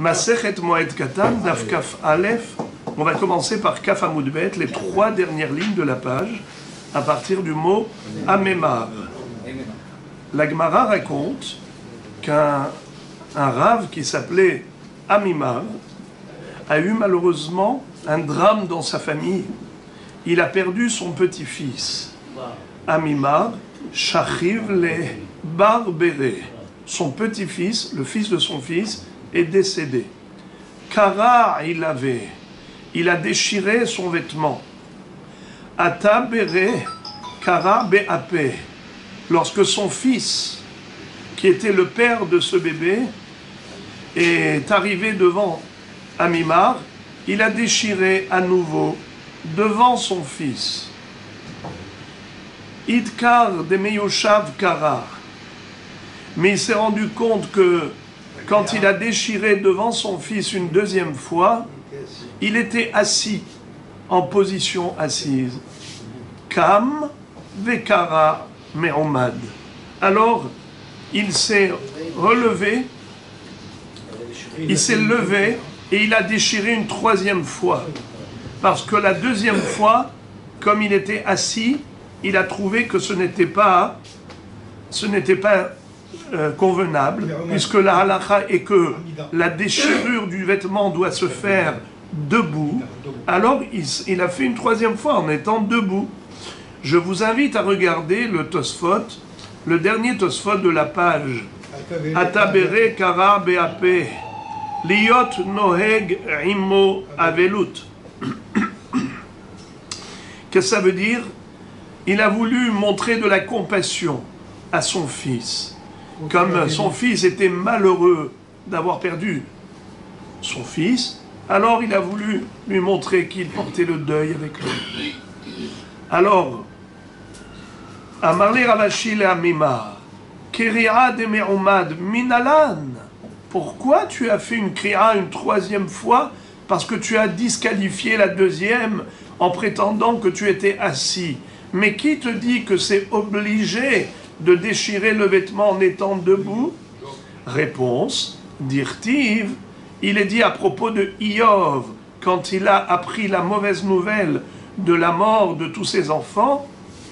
Masechet Moed Katan, Daf Kaf Aleph. On va commencer par Kaf Amud Bet, les 3 dernières lignes de la page, à partir du mot Amemar. La Gemara raconte qu'un rave qui s'appelait Amimar a eu malheureusement un drame dans sa famille. Il a perdu son petit-fils. Amimar, Shachiv le Barbéré. Son petit-fils, le fils de son fils, est décédé. Kara il a déchiré son vêtement. Ata Béré, Kara Beapé. Lorsque son fils, qui était le père de ce bébé, est arrivé devant Amimar, il a déchiré à nouveau devant son fils. Idkar de Meyoshav Kara. Mais il s'est rendu compte que quand il a déchiré devant son fils une deuxième fois, il était assis, en position assise. Kam Vekara Me'omad. Alors, il s'est relevé, il s'est levé et il a déchiré une troisième fois. Parce que la deuxième fois, comme il était assis, il a trouvé que ce n'était pas convenable, puisque la halakha est que la déchirure du vêtement doit se faire debout. Alors il a fait une troisième fois en étant debout. Je vous invite à regarder le Tosfot, le dernier Tosfot de la page. Atabere kara beape, liot noheg imo avelut. Qu'est-ce que ça veut dire? Il a voulu montrer de la compassion à son fils. Comme son fils était malheureux d'avoir perdu son fils, alors il a voulu lui montrer qu'il portait le deuil avec lui. Alors, Amarle Ravashi le Amimar, Kriya de Me'omad Minalan. Pourquoi tu as fait une kriya une troisième fois? Parce que tu as disqualifié la deuxième en prétendant que tu étais assis. Mais qui te dit que c'est obligé de déchirer le vêtement en étant debout? Réponse, dirtiv, il est dit à propos de Iyov, quand il a appris la mauvaise nouvelle de la mort de tous ses enfants,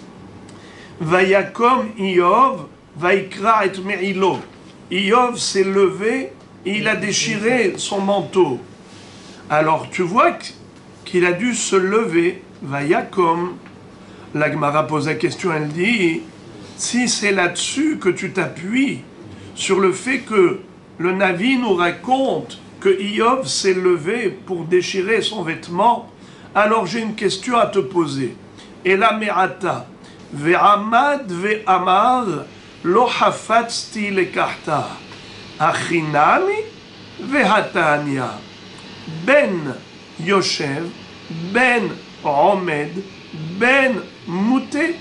Vayakom Iyov, Vaikra et Me'ilo. Iyov s'est levé et il a déchiré son manteau. Alors tu vois qu'il a dû se lever, Vayakom. La Gemara pose la question, elle dit, si c'est là-dessus que tu t'appuies, sur le fait que le Navi nous raconte que Iyov s'est levé pour déchirer son vêtement, alors j'ai une question à te poser. Et la me'ata, ve'amad ve'amar, lo hafatzti lekarta, achinami ve'hatania, ben yoshev, ben omed, ben mouté.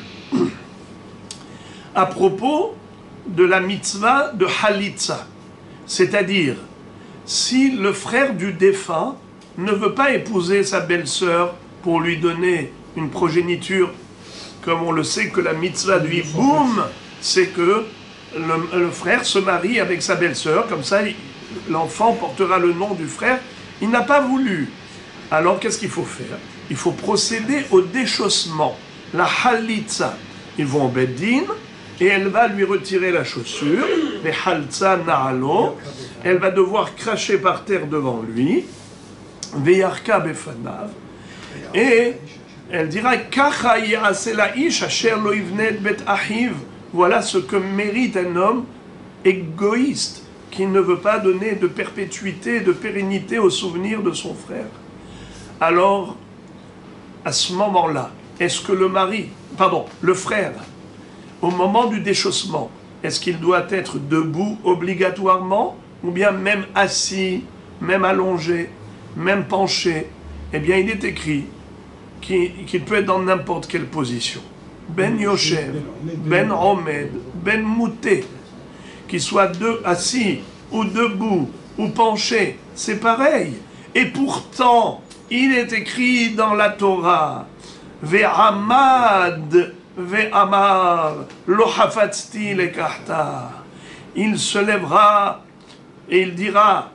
À propos de la mitzvah de Halitza, c'est-à-dire, si le frère du défunt ne veut pas épouser sa belle-sœur pour lui donner une progéniture, comme on le sait que la mitzvah du Hiboum, c'est que le frère se marie avec sa belle-sœur, comme ça l'enfant portera le nom du frère, il n'a pas voulu. Alors qu'est-ce qu'il faut faire? Il faut procéder au déchaussement, la Halitza. Ils vont au Beddin, et elle va lui retirer la chaussure, les halza na'alo, elle va devoir cracher par terre devant lui, veyarka befanav, et elle dira kacha ya'aseh la'ish asher lo yivneh bet achiv. Voilà ce que mérite un homme égoïste qui ne veut pas donner de perpétuité, de pérennité au souvenir de son frère. Alors, à ce moment-là, est-ce que le frère, au moment du déchaussement, est-ce qu'il doit être debout obligatoirement, ou bien même assis, même allongé, même penché? Eh bien, il est écrit qu'il peut être dans n'importe quelle position. Ben Yoshev, Ben Omed, Ben Mouté, qu'il soit assis, ou debout, ou penché, c'est pareil. Et pourtant, il est écrit dans la Torah, Ve'amad ve'amar lo hafatzti lekarta. Il se lèvera et il dira,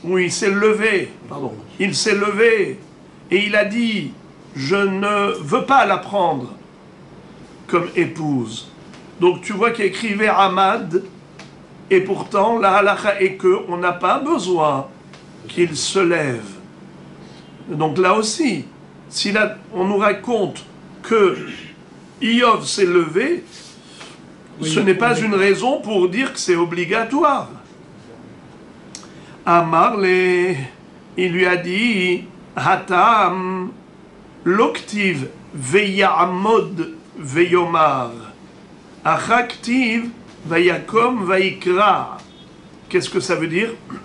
où il s'est levé, pardon, il s'est levé et il a dit, je ne veux pas la prendre comme épouse. Donc tu vois qu'il écrivait Ahmad, et pourtant la halakha est que on n'a pas besoin qu'il se lève. Donc là aussi, si là, on nous raconte que Iyov s'est levé, ce n'est pas une raison pour dire que c'est obligatoire. Amarle, il lui a dit, Hatam, l'octive veyamod veyomar, achaktiv vayakom vayikra. Qu'est-ce que ça veut dire?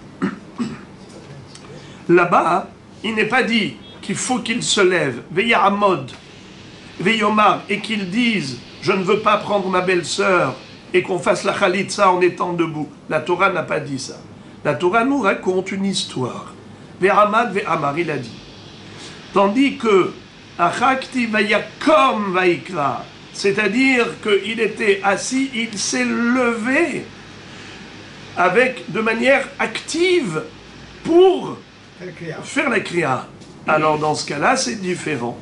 Là-bas, il n'est pas dit qu'il faut qu'il se lève, veyamod, veyomar, et qu'il dise, je ne veux pas prendre ma belle-sœur, et qu'on fasse la khalitsa en étant debout. La Torah n'a pas dit ça. La Torah nous raconte une histoire. Ve'amad ve'amar, il a dit. Tandis que Achakti vayakom vaikra, c'est-à-dire qu'il était assis, il s'est levé de manière active pour faire la kriya. Alors dans ce cas-là, c'est différent.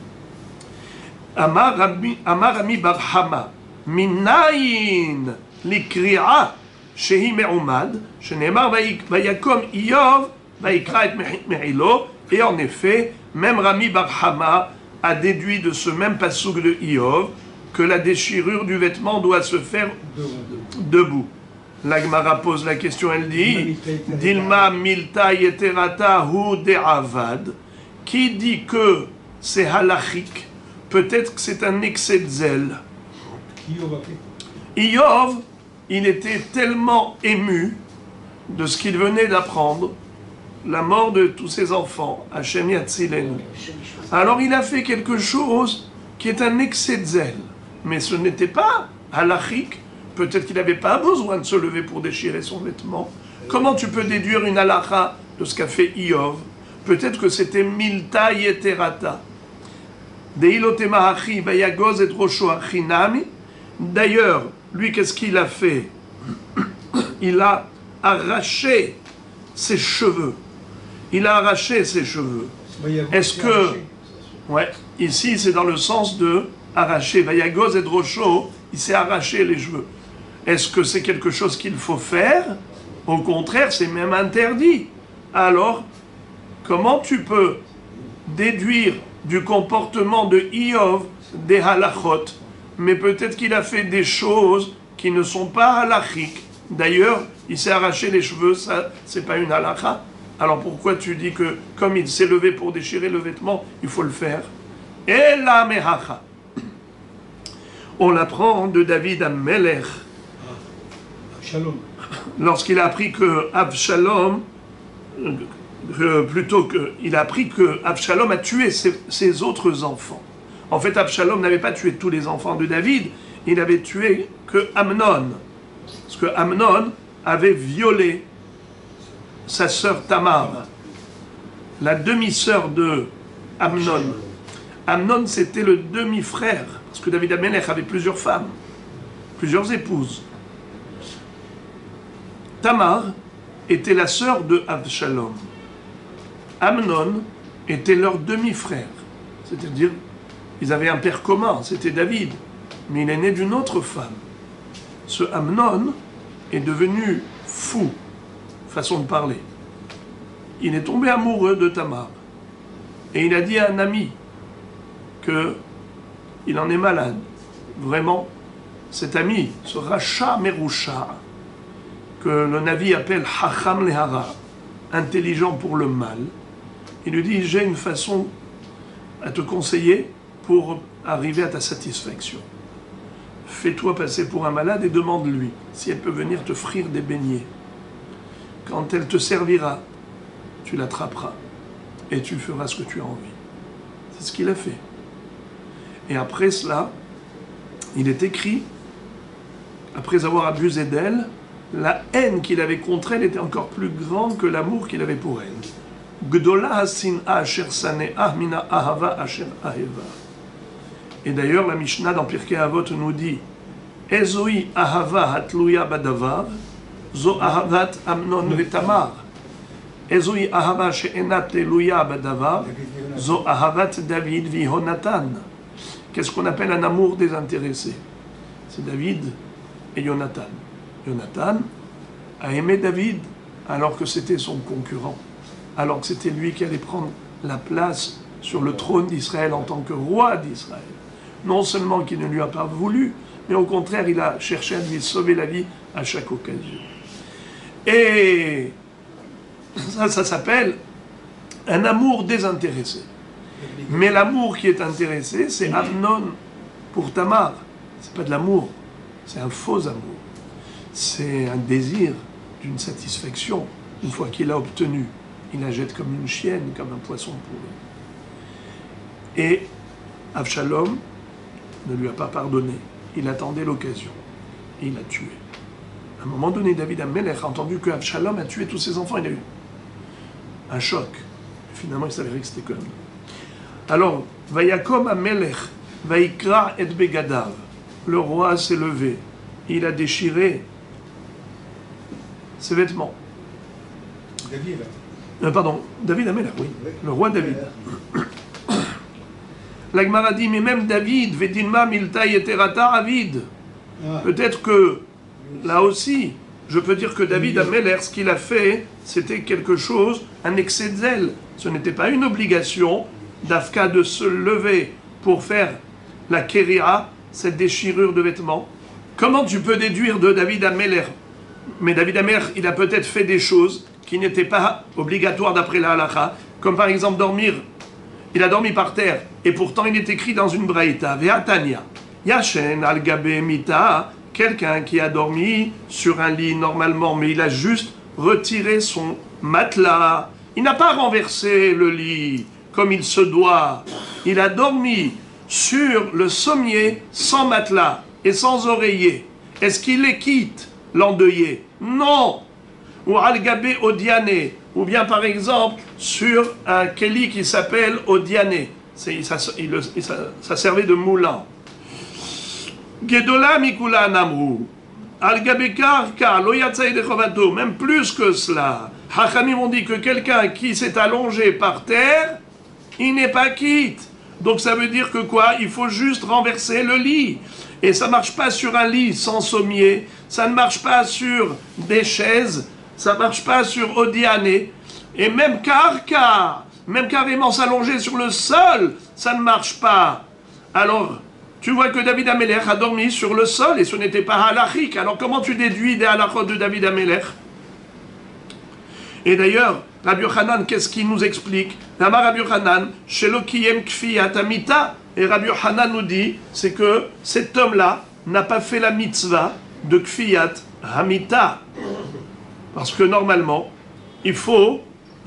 Amar Ami Bar Hama, minayin likriya shehi me'umad, shenemar vayakom Iyov vaikra et me'ilo. Et en effet, même Rami Bar Hama a déduit de ce même passouk de Iyov que la déchirure du vêtement doit se faire debout. La Gemara pose la question, elle dit Dilma milta yeterata hu de'avad. Qui dit que c'est halachique? Peut-être que c'est un excès de zèle. Iyov, il était tellement ému de ce qu'il venait d'apprendre, la mort de tous ses enfants, Hashem Yatzilenu. Alors il a fait quelque chose qui est un excès de zèle. Mais ce n'était pas halachique. Peut-être qu'il n'avait pas besoin de se lever pour déchirer son vêtement. Comment tu peux déduire une halakha de ce qu'a fait Iyov? Peut-être que c'était milta yeterata. Deilotemahachi vayagoz et rosho achinami. D'ailleurs, lui, qu'est-ce qu'il a fait? Il a arraché ses cheveux. Il a arraché ses cheveux. Est-ce que... Ouais, ici c'est dans le sens de arracher. Vayagoz et rosho, il s'est arraché les cheveux. Est-ce que c'est quelque chose qu'il faut faire? Au contraire, c'est même interdit. Alors, comment tu peux déduire du comportement de Iyov des halachot? Mais peut-être qu'il a fait des choses qui ne sont pas halachiques. D'ailleurs, il s'est arraché les cheveux, ça, c'est pas une halakha. Alors pourquoi tu dis que, comme il s'est levé pour déchirer le vêtement, il faut le faire? Et la mehacha. On l'apprend de David Amelech. Lorsqu'il a appris que Avshalom, il a appris que Avshalom a tué ses autres enfants. En fait, Avshalom n'avait pas tué tous les enfants de David, il n'avait tué que Amnon. Parce que Amnon avait violé sa sœur Tamar, la demi-sœur de Amnon. Amnon, c'était le demi-frère, parce que David Amelech avait plusieurs femmes, plusieurs épouses. Tamar était la sœur de Avshalom. Amnon était leur demi-frère, c'est-à-dire ils avaient un père commun, c'était David, mais il est né d'une autre femme. Ce Amnon est devenu fou, façon de parler. Il est tombé amoureux de Tamar. Et il a dit à un ami qu'il en est malade. Vraiment, cet ami, ce Racha Merusha, que le Navi appelle Hacham Lehara, intelligent pour le mal, il lui dit, j'ai une façon à te conseiller pour arriver à ta satisfaction. Fais-toi passer pour un malade et demande-lui si elle peut venir te frire des beignets. Quand elle te servira, tu l'attraperas et tu feras ce que tu as envie. C'est ce qu'il a fait. Et après cela, il est écrit, après avoir abusé d'elle, la haine qu'il avait contre elle était encore plus grande que l'amour qu'il avait pour elle. Gdola sin'a asher sane'ah mina ahava asher aheva. Et d'ailleurs, la Mishnah dans Pirkei Avot nous dit Ezoi ahava hatluya badavar, zo ahavat Amnon vetamar. Ezoi ahava she'ena teluya badavar, zo ahavat David vihonatan. Qu'est-ce qu'on appelle un amour désintéressé? C'est David et Jonathan. Jonathan a aimé David alors que c'était son concurrent, alors que c'était lui qui allait prendre la place sur le trône d'Israël en tant que roi d'Israël. Non seulement qu'il ne lui a pas voulu, mais au contraire, il a cherché à lui sauver la vie à chaque occasion. Et ça s'appelle un amour désintéressé. Mais l'amour qui est intéressé, c'est Amnon pour Tamar. C'est pas de l'amour, c'est un faux amour. C'est un désir d'une satisfaction. Une fois qu'il a obtenu, il la jette comme une chienne, comme un poisson pourri. Et Avshalom ne lui a pas pardonné. Il attendait l'occasion. Et il l'a tué. À un moment donné, David Amelech a entendu que Avshalom a tué tous ses enfants. Il a eu un choc. Et finalement, il s'avérait que c'était comme. Alors, Vayakom Amelech, Vaikra et Begadav. Le roi s'est levé. Il a déchiré ses vêtements. David. David Amelech, oui. Le roi David. La Gemara dit, mais même David, Vedinma Milta Yeterata Avid. Peut-être que, là aussi, je peux dire que David Amelech, ce qu'il a fait, c'était quelque chose, un excès de zèle. Ce n'était pas une obligation d'Afka de se lever pour faire la kéria, cette déchirure de vêtements. Comment tu peux déduire de David Amelech? Mais David Amelech, il a peut-être fait des choses qui n'étaient pas obligatoires d'après la halakha, comme par exemple dormir. Il a dormi par terre, et pourtant il est écrit dans une braïta, Ve'atania, Yachen al-Gabe Mita, quelqu'un qui a dormi sur un lit normalement, mais il a juste retiré son matelas. Il n'a pas renversé le lit comme il se doit. Il a dormi sur le sommier sans matelas et sans oreiller. Est-ce qu'il les quitte, l'endeuillé? Non. Ou al-Gabe Odiane, ou bien par exemple sur un keli qui s'appelle Odiane. Ça servait de moulin. Gedola Mikula Namru. Al-Gabe Karka, Loyatsaï de Chovato, même plus que cela. Hachamim ont dit que quelqu'un qui s'est allongé par terre, il n'est pas quitte. Donc ça veut dire que quoi? Il faut juste renverser le lit. Et ça ne marche pas sur un lit sans sommier, ça ne marche pas sur des chaises, ça ne marche pas sur Odiane. Et même Karka, même carrément s'allonger sur le sol, ça ne marche pas. Alors, tu vois que David Amelech a dormi sur le sol et ce n'était pas halachique. Alors comment tu déduis des halachot de David Amelech? Et d'ailleurs, Rabbi Yochanan, qu'est-ce qu'il nous explique? Namar Rabbi Yochanan, Shelo Kiyem Kfiyat Amita. Et Rabbi Yochanan nous dit, c'est que cet homme-là n'a pas fait la mitzvah de Kfiyat Hamita. Parce que normalement, il faut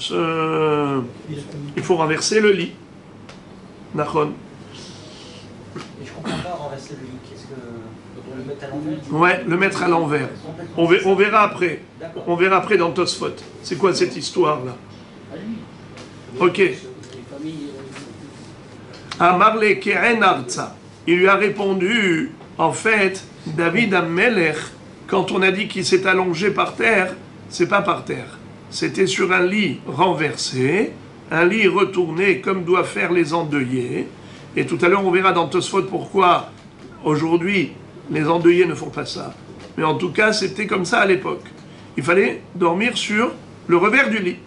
renverser le lit. Nachon. Et je comprends pas renverser le lit. Qu'est-ce que le mettre à l'envers? Ouais, le mettre à l'envers. On verra après. On verra après dans Tosfot. C'est quoi cette histoire-là? Ok. Amarle Keren Arza. Il lui a répondu, en fait, David Amelech, quand on a dit qu'il s'est allongé par terre, c'est pas par terre. C'était sur un lit renversé, un lit retourné comme doivent faire les endeuillés. Et tout à l'heure, on verra dans Tosfot pourquoi aujourd'hui les endeuillés ne font pas ça. Mais en tout cas, c'était comme ça à l'époque. Il fallait dormir sur le revers du lit.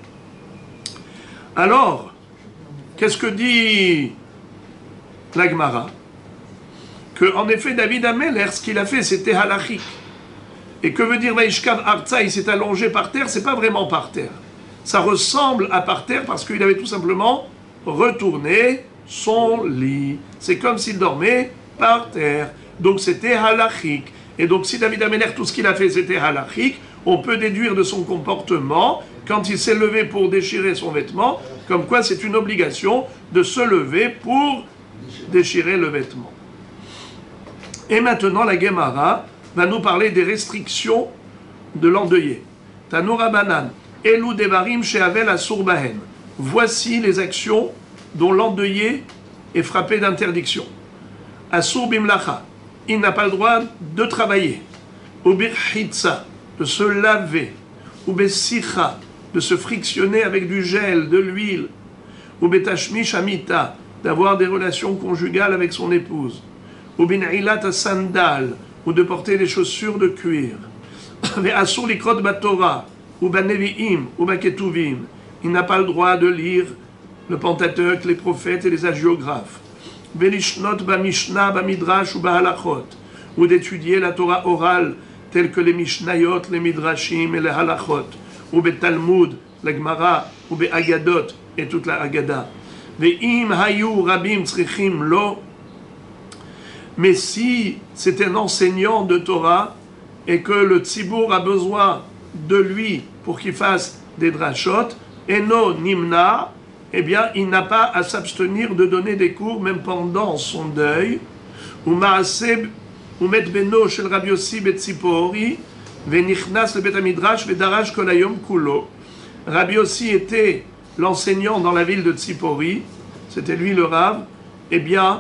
Alors, qu'est-ce que dit la Gemara? Que, en effet, David Amelech, ce qu'il a fait, c'était halachique. Et que veut dire Vaishkav Arza? Il s'est allongé par terre, c'est pas vraiment par terre. Ça ressemble à par terre parce qu'il avait tout simplement retourné son lit. C'est comme s'il dormait par terre. Donc c'était halachique. Et donc si David Amelech, tout ce qu'il a fait, c'était halachique, on peut déduire de son comportement, quand il s'est levé pour déchirer son vêtement, comme quoi c'est une obligation de se lever pour déchirer le vêtement. Et maintenant, la Gemara va nous parler des restrictions de l'endeuillé. Tanoura Banan, Elou Devarim Sheavel Asur Bahen. Voici les actions dont l'endeuillé est frappé d'interdiction. Asur Bimlacha, il n'a pas le droit de travailler. Ubirchitza, de se laver. Ubesicha, de se frictionner avec du gel, de l'huile, ou betashmish amita, d'avoir des relations conjugales avec son épouse, ou bin'ilat sandal, ou de porter des chaussures de cuir, ve'asur likrot batorah, ou banevi'im, ou baketuvim, il n'a pas le droit de lire le Pentateuque, les prophètes et les hagiographes, ve'lishnot ba'mishnah ba'midrash ou ba'halachot, ou d'étudier la Torah orale, telle que les Mishnayot, les Midrashim et les Halachot, ou Talmud, la Gemara, ou Agadot, et toute la Agada. Ve'im hayu rabim tzrichim lo. Mais si c'est un enseignant de Torah, et que le Tzibour a besoin de lui pour qu'il fasse des drashot, eno nimna, eh bien, il n'a pas à s'abstenir de donner des cours, même pendant son deuil, ou ma'aseh ומת בנו של רבי יוסי בציפורי ונכנס לבית המדרש ודרש כל היום כולו. Rabbi Yossi était l'enseignant dans la ville de Tzipori, c'était lui le Rav, eh bien,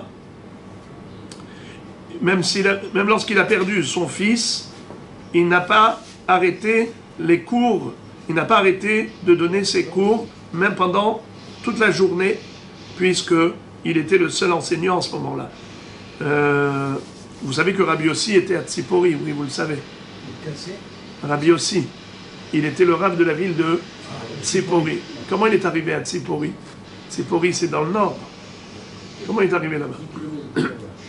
même lorsqu'il a perdu son fils, il n'a pas arrêté les cours, il n'a pas arrêté de donner ses cours, même pendant toute la journée, puisqu'il était le seul enseignant en ce moment-là. Vous savez que Rabbi Yossi était à Tzipori, oui, vous le savez. Rabbi Yossi, il était le Rav de la ville de Tzipori. Comment il est arrivé à Tzipori? Tzipori, c'est dans le nord. Comment il est arrivé là-bas?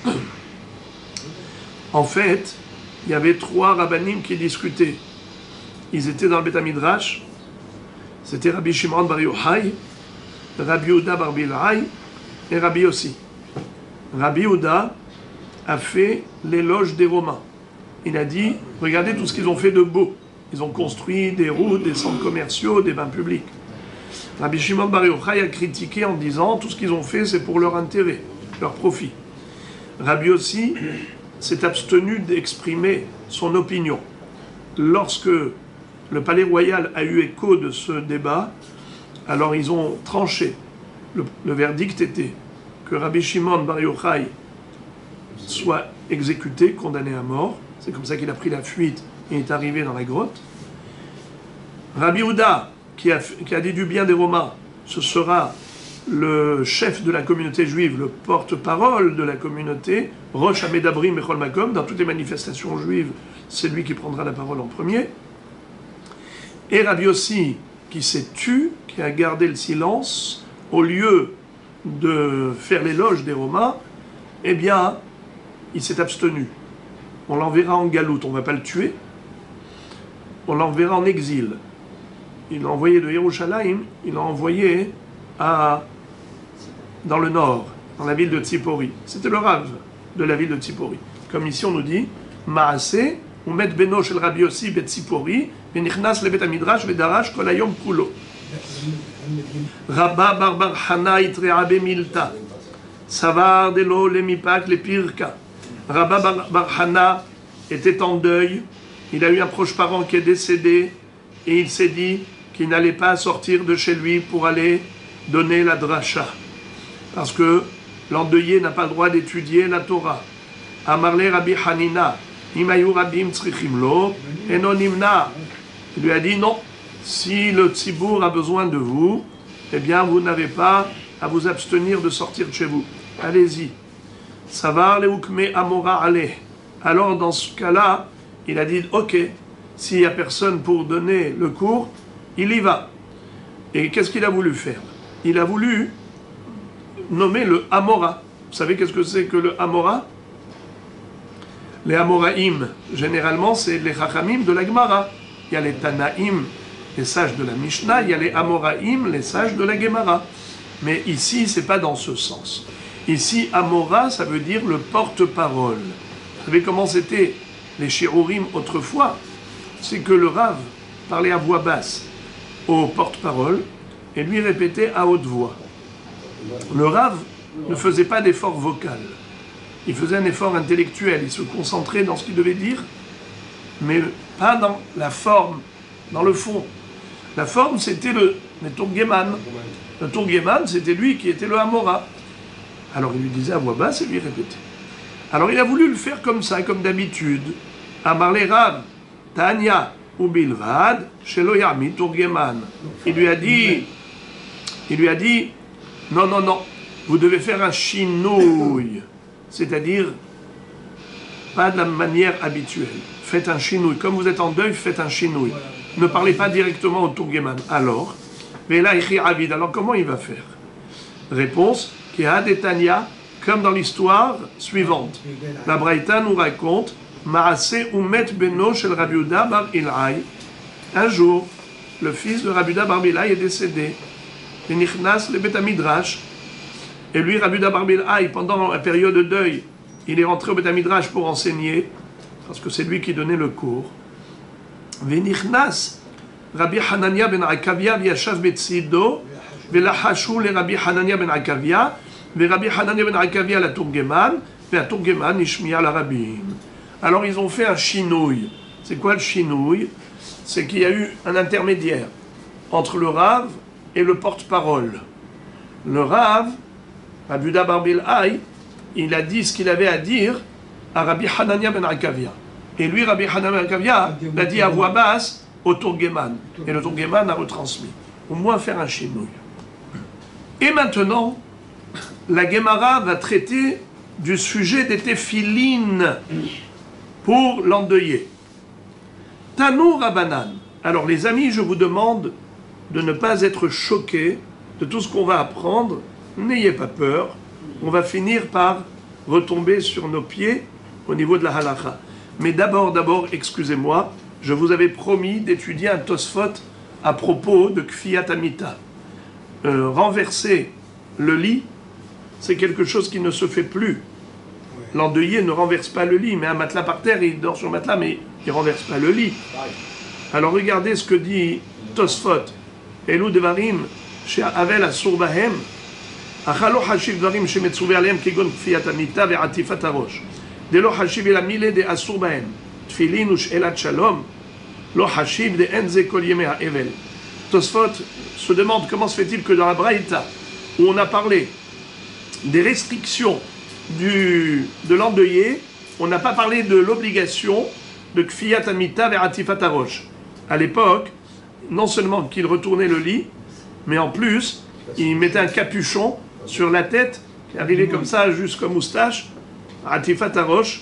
En fait, il y avait 3 rabbanim qui discutaient. Ils étaient dans le Beth Midrash. C'était Rabbi Shimon bar Yochai, Rabbi Yehuda bar Bilhai et Rabbi Yossi. Rabbi Yehuda a fait l'éloge des Romains. Il a dit, regardez tout ce qu'ils ont fait de beau. Ils ont construit des routes, des centres commerciaux, des bains publics. Rabbi Shimon bar Yochai a critiqué en disant, tout ce qu'ils ont fait, c'est pour leur intérêt, leur profit. Rabbi Yossi s'est abstenu d'exprimer son opinion. Lorsque le palais royal a eu écho de ce débat, alors ils ont tranché. Le verdict était que Rabbi Shimon bar Yochai soit exécuté, condamné à mort. C'est comme ça qu'il a pris la fuite et est arrivé dans la grotte. Rabbi Yehuda, qui a dit du bien des Romains, ce sera le chef de la communauté juive, le porte-parole de la communauté, Rosh Hamedabrim Bechol Makom, dans toutes les manifestations juives, c'est lui qui prendra la parole en premier. Et Rabbi Yossi, qui s'est tu, qui a gardé le silence, au lieu de faire l'éloge des Romains, eh bien, il s'est abstenu. On l'enverra en galoute, on ne va pas le tuer. On l'enverra en exil. Il l'a envoyé de Yerushalayim, il l'a envoyé dans le nord, dans la ville de Tzipori. C'était le Rav de la ville de Tzipori. Comme ici on nous dit, Maaseh, Umet beno shel Rabbi Yossi bet Tzipori, venichnas lebet hamidrash vedarash kol hayom kulo. Rabba bar Hana itrea bemilta. Savar delo lemipak le pirka. Rabba bar Hana était en deuil, il a eu un proche parent qui est décédé et il s'est dit qu'il n'allait pas sortir de chez lui pour aller donner la dracha. Parce que l'endeuillé n'a pas le droit d'étudier la Torah. Amarle Rabbi Hanina, Imayu Rabim Tzrichim Lo, Enonimna. Il lui a dit non, si le Tzibour a besoin de vous, eh bien vous n'avez pas à vous abstenir de sortir de chez vous. Allez-y. Savar le Ukme Amora Ale. Alors dans ce cas-là, il a dit ok, s'il n'y a personne pour donner le cours, il y va. Et qu'est-ce qu'il a voulu faire? Il a voulu nommer le Amora. Vous savez qu'est-ce que c'est que le Amora? Les Amoraïm, généralement, c'est les Chachamim de la Gemara. Il y a les Tanaïm, les sages de la Mishnah, il y a les Amoraïm, les sages de la Gemara. Mais ici, c'est pas dans ce sens. Ici, Amora, ça veut dire le porte-parole. Vous savez comment c'était les Shiurim autrefois? C'est que le Rav parlait à voix basse au porte-parole et lui répétait à haute voix. Le Rav ne faisait pas d'effort vocal. Il faisait un effort intellectuel, il se concentrait dans ce qu'il devait dire, mais pas dans la forme, dans le fond. La forme, c'était le Turgeman. Le Turgeman, c'était lui qui était le Amora. Alors il lui disait à voix basse et lui répétait. Alors il a voulu le faire comme ça, comme d'habitude. Amarle Rav, Tanya, ou bilvad, shelo yamid turgeman. Il lui a dit, non, non, non, vous devez faire un chinouille, c'est-à-dire pas de la manière habituelle. Faites un chinouille. Comme vous êtes en deuil, faites un chinouille. Ne parlez pas directement au turgeman. Alors, mais là, Avid. Alors, comment il va faire? Réponse, qui a des Tanya, comme dans l'histoire suivante. La Braïta nous raconte, Maaseh Umet Beno shel Rabbi Yehuda bar Ilai. Un jour, le fils de Rabbi Yehuda bar Ilai est décédé. Et Nichnas le Bet Midrash. Et lui, Rabbi Yehuda bar Ilai, pendant la période de deuil, il est rentré au Bet Midrash pour enseigner, parce que c'est lui qui donnait le cours. Venichnas Rabbi Hanania ben Akavia v'yashav betzido v'lachashu le Rabbi Hanania ben Akavia v'Rabbi Hanania ben Akavia la Turgeman v'aturgeman ishmiya la Rabbim. Alors ils ont fait un chinouille. C'est quoi le chinouille? C'est qu'il y a eu un intermédiaire entre le Rav et le porte-parole. Le Rav, Rabbi Yehuda bar Ilai, il a dit ce qu'il avait à dire à Rabbi Hanania ben Akavia. Et lui, Rabbi Hanania ben Akavia, l'a dit à voix basse au Turgeman. Et le Turgeman a retransmis. Au moins faire un chinouille. Et maintenant, la Gemara va traiter du sujet des téphilines pour l'endeuillé. Tanou Rabanan. Alors les amis, je vous demande de ne pas être choqués de tout ce qu'on va apprendre. N'ayez pas peur. On va finir par retomber sur nos pieds au niveau de la halakha. Mais d'abord, excusez-moi, je vous avais promis d'étudier un Tosfot à propos de Kfiyat Amita. Renverser le lit, c'est quelque chose qui ne se fait plus. L'endeuillé ne renverse pas le lit, il met un matelas par terre, il dort sur le matelas, mais il ne renverse pas le lit. Alors regardez ce que dit Tosfot. Elou Devarim, chez Avel Asur Bahem, Achalo Hashiv Dvarim Shemetsuve Aleem Kegon Kfiyat Amita Ve'atifat Harosh. Delo Hashiv El Amile de Asur Bahem. Tfilin ou Shelat Shalom. Lo Hashiv de Enze Kol Yeme HaEvel. Tosfot se demande comment se fait-il que dans la Braïta, où on a parlé des restrictions de l'endeuillé, on n'a pas parlé de l'obligation de Kfiyat Amita vers Atifat Harosh. À l'époque, non seulement qu'il retournait le lit, mais en plus, il mettait un capuchon sur la tête, qui arrivait comme ça jusqu'aux moustaches, Atifat Harosh.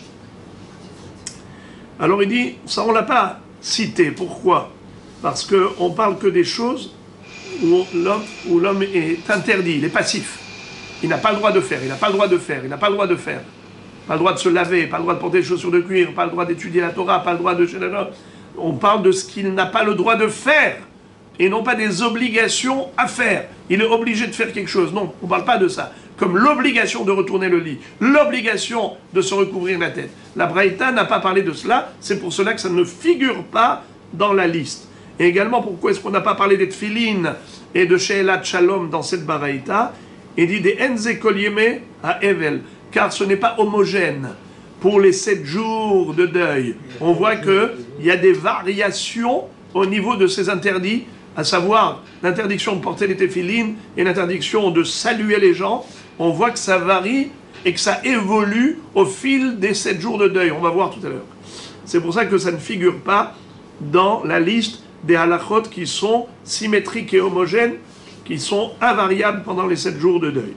Alors il dit, ça on ne l'a pas cité. Pourquoi? Parce qu'on ne parle que des choses où l'homme est interdit, il est passif. Il n'a pas le droit de faire, il n'a pas le droit de faire, il n'a pas le droit de faire. Pas le droit de se laver, pas le droit de porter des chaussures de cuir, pas le droit d'étudier la Torah, pas le droit de... On parle de ce qu'il n'a pas le droit de faire, et non pas des obligations à faire. Il est obligé de faire quelque chose. Non, on ne parle pas de ça. Comme l'obligation de retourner le lit, l'obligation de se recouvrir la tête. La Braïta n'a pas parlé de cela, c'est pour cela que ça ne figure pas dans la liste. Et également, pourquoi est-ce qu'on n'a pas parlé des tfilines et de She'elat Shalom dans cette Braïta? Il dit des Enze Kol Yeme HaEvel, car ce n'est pas homogène pour les 7 jours de deuil. On voit qu'il y a des variations au niveau de ces interdits, à savoir l'interdiction de porter les téphilines et l'interdiction de saluer les gens. On voit que ça varie et que ça évolue au fil des 7 jours de deuil. On va voir tout à l'heure. C'est pour ça que ça ne figure pas dans la liste des halachot qui sont symétriques et homogènes, qui sont invariables pendant les 7 jours de deuil.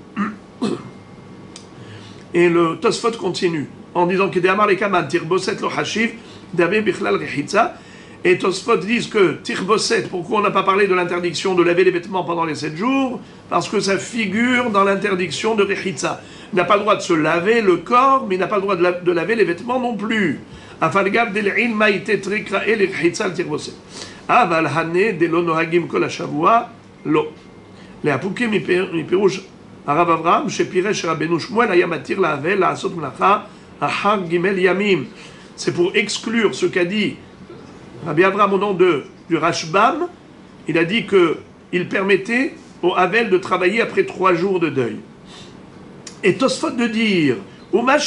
Et le Tosfot continue en disant que Amar le Kaman Tirboset lo Hashiv Dabe Bichlal Rechitza. Et Tosfot disent que Tirboset, pourquoi on n'a pas parlé de l'interdiction de laver les vêtements pendant les 7 jours? Parce que ça figure dans l'interdiction de Rechitza. Il n'a pas le droit de se laver le corps, mais il n'a pas le droit de laver les vêtements non plus. Afalgab del'il maïte trikra el Rechitza Tirboset. Aval hane de lo nohagim kol hashavua lo. להפוקים מפירוש הרב אברהם שפירש רבנו שמואל היה מתיר לאבל לעשות מלאכה אחר ג' ימים. C'est pour exclure ce qu'a dit Rabbi Avraham au nom du Rashbam. Il a dit qu'il permettait au Havel de travailler après 3 jours de deuil. Et Tosfot de dire comment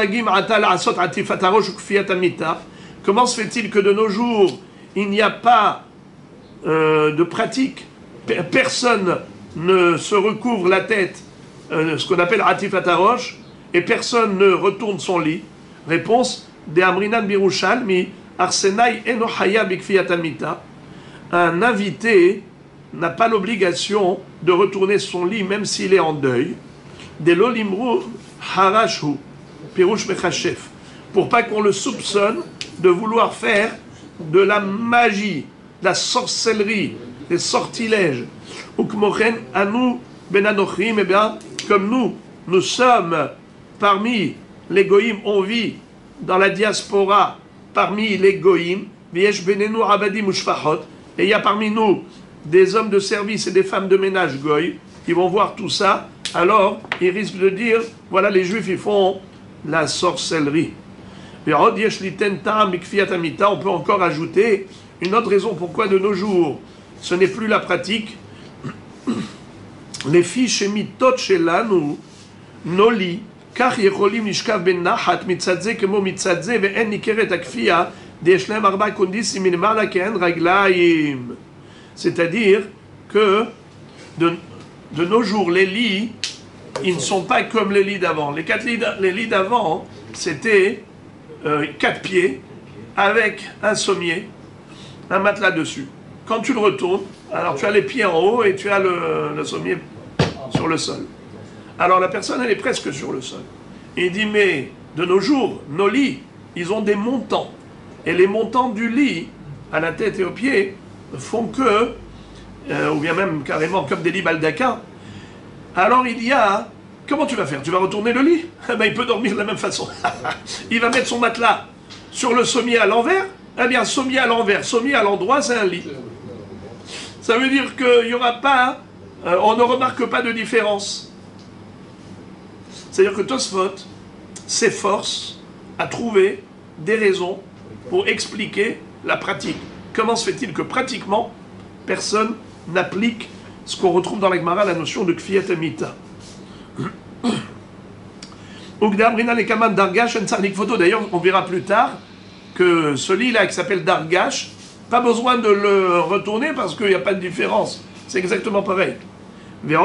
se fait-il que de nos jours il n'y a pas de pratique, personne ne se recouvre la tête, ce qu'on appelle Atifat Harosh, et personne ne retourne son lit? Réponse de Amrinan Birushalmi, Arsenai eno haya bikfiyat amita. Un invité n'a pas l'obligation de retourner son lit même s'il est en deuil. De l'olimru harashu, pirouche mechachef. Pour pas qu'on le soupçonne de vouloir faire de la magie, de la sorcellerie, des sortilèges. Ukmochen anu benanochim, eh bien, comme nous sommes parmi les goïms, on vit dans la diaspora parmi les goïms, viesh benenu abadim ushfachot, et il y a parmi nous des hommes de service et des femmes de ménage goy, qui vont voir tout ça, alors ils risquent de dire, voilà les juifs ils font la sorcellerie. On peut encore ajouter une autre raison pourquoi de nos jours ce n'est plus la pratique. Les filles chez mitot shelanu noli kach yecholim nishkav ben nachat mitzadze kemo mitzadze ve'en nikeret akfia deyesh lahem arba kondisim minimala ke'en raglaim. C'est-à-dire que de nos jours les lits ils ne sont pas comme les lits d'avant. Les lits d'avant c'était 4 pieds avec un sommier, un matelas dessus. Quand tu le retournes, alors tu as les pieds en haut et tu as le sommier sur le sol. Alors la personne elle est presque sur le sol. Et il dit mais de nos jours, nos lits, ils ont des montants. Et les montants du lit, à la tête et aux pieds, font que, ou bien même carrément comme des lits baldaquins. Alors il y a... Comment tu vas faire? Tu vas retourner le lit? Eh ben, il peut dormir de la même façon. Il va mettre son matelas sur le sommier à l'envers. Eh bien, sommier à l'envers, sommier à l'endroit, c'est un lit. Ça veut dire qu'il n'y aura pas... on ne remarque pas de différence. C'est-à-dire que Tosfot s'efforce à trouver des raisons pour expliquer la pratique. Comment se fait-il que pratiquement, personne n'applique ce qu'on retrouve dans la Gemara, la notion de Kfiyat Amita? D'ailleurs, on verra plus tard que ce lit-là qui s'appelle Dargash, pas besoin de le retourner parce qu'il n'y a pas de différence. C'est exactement pareil. Il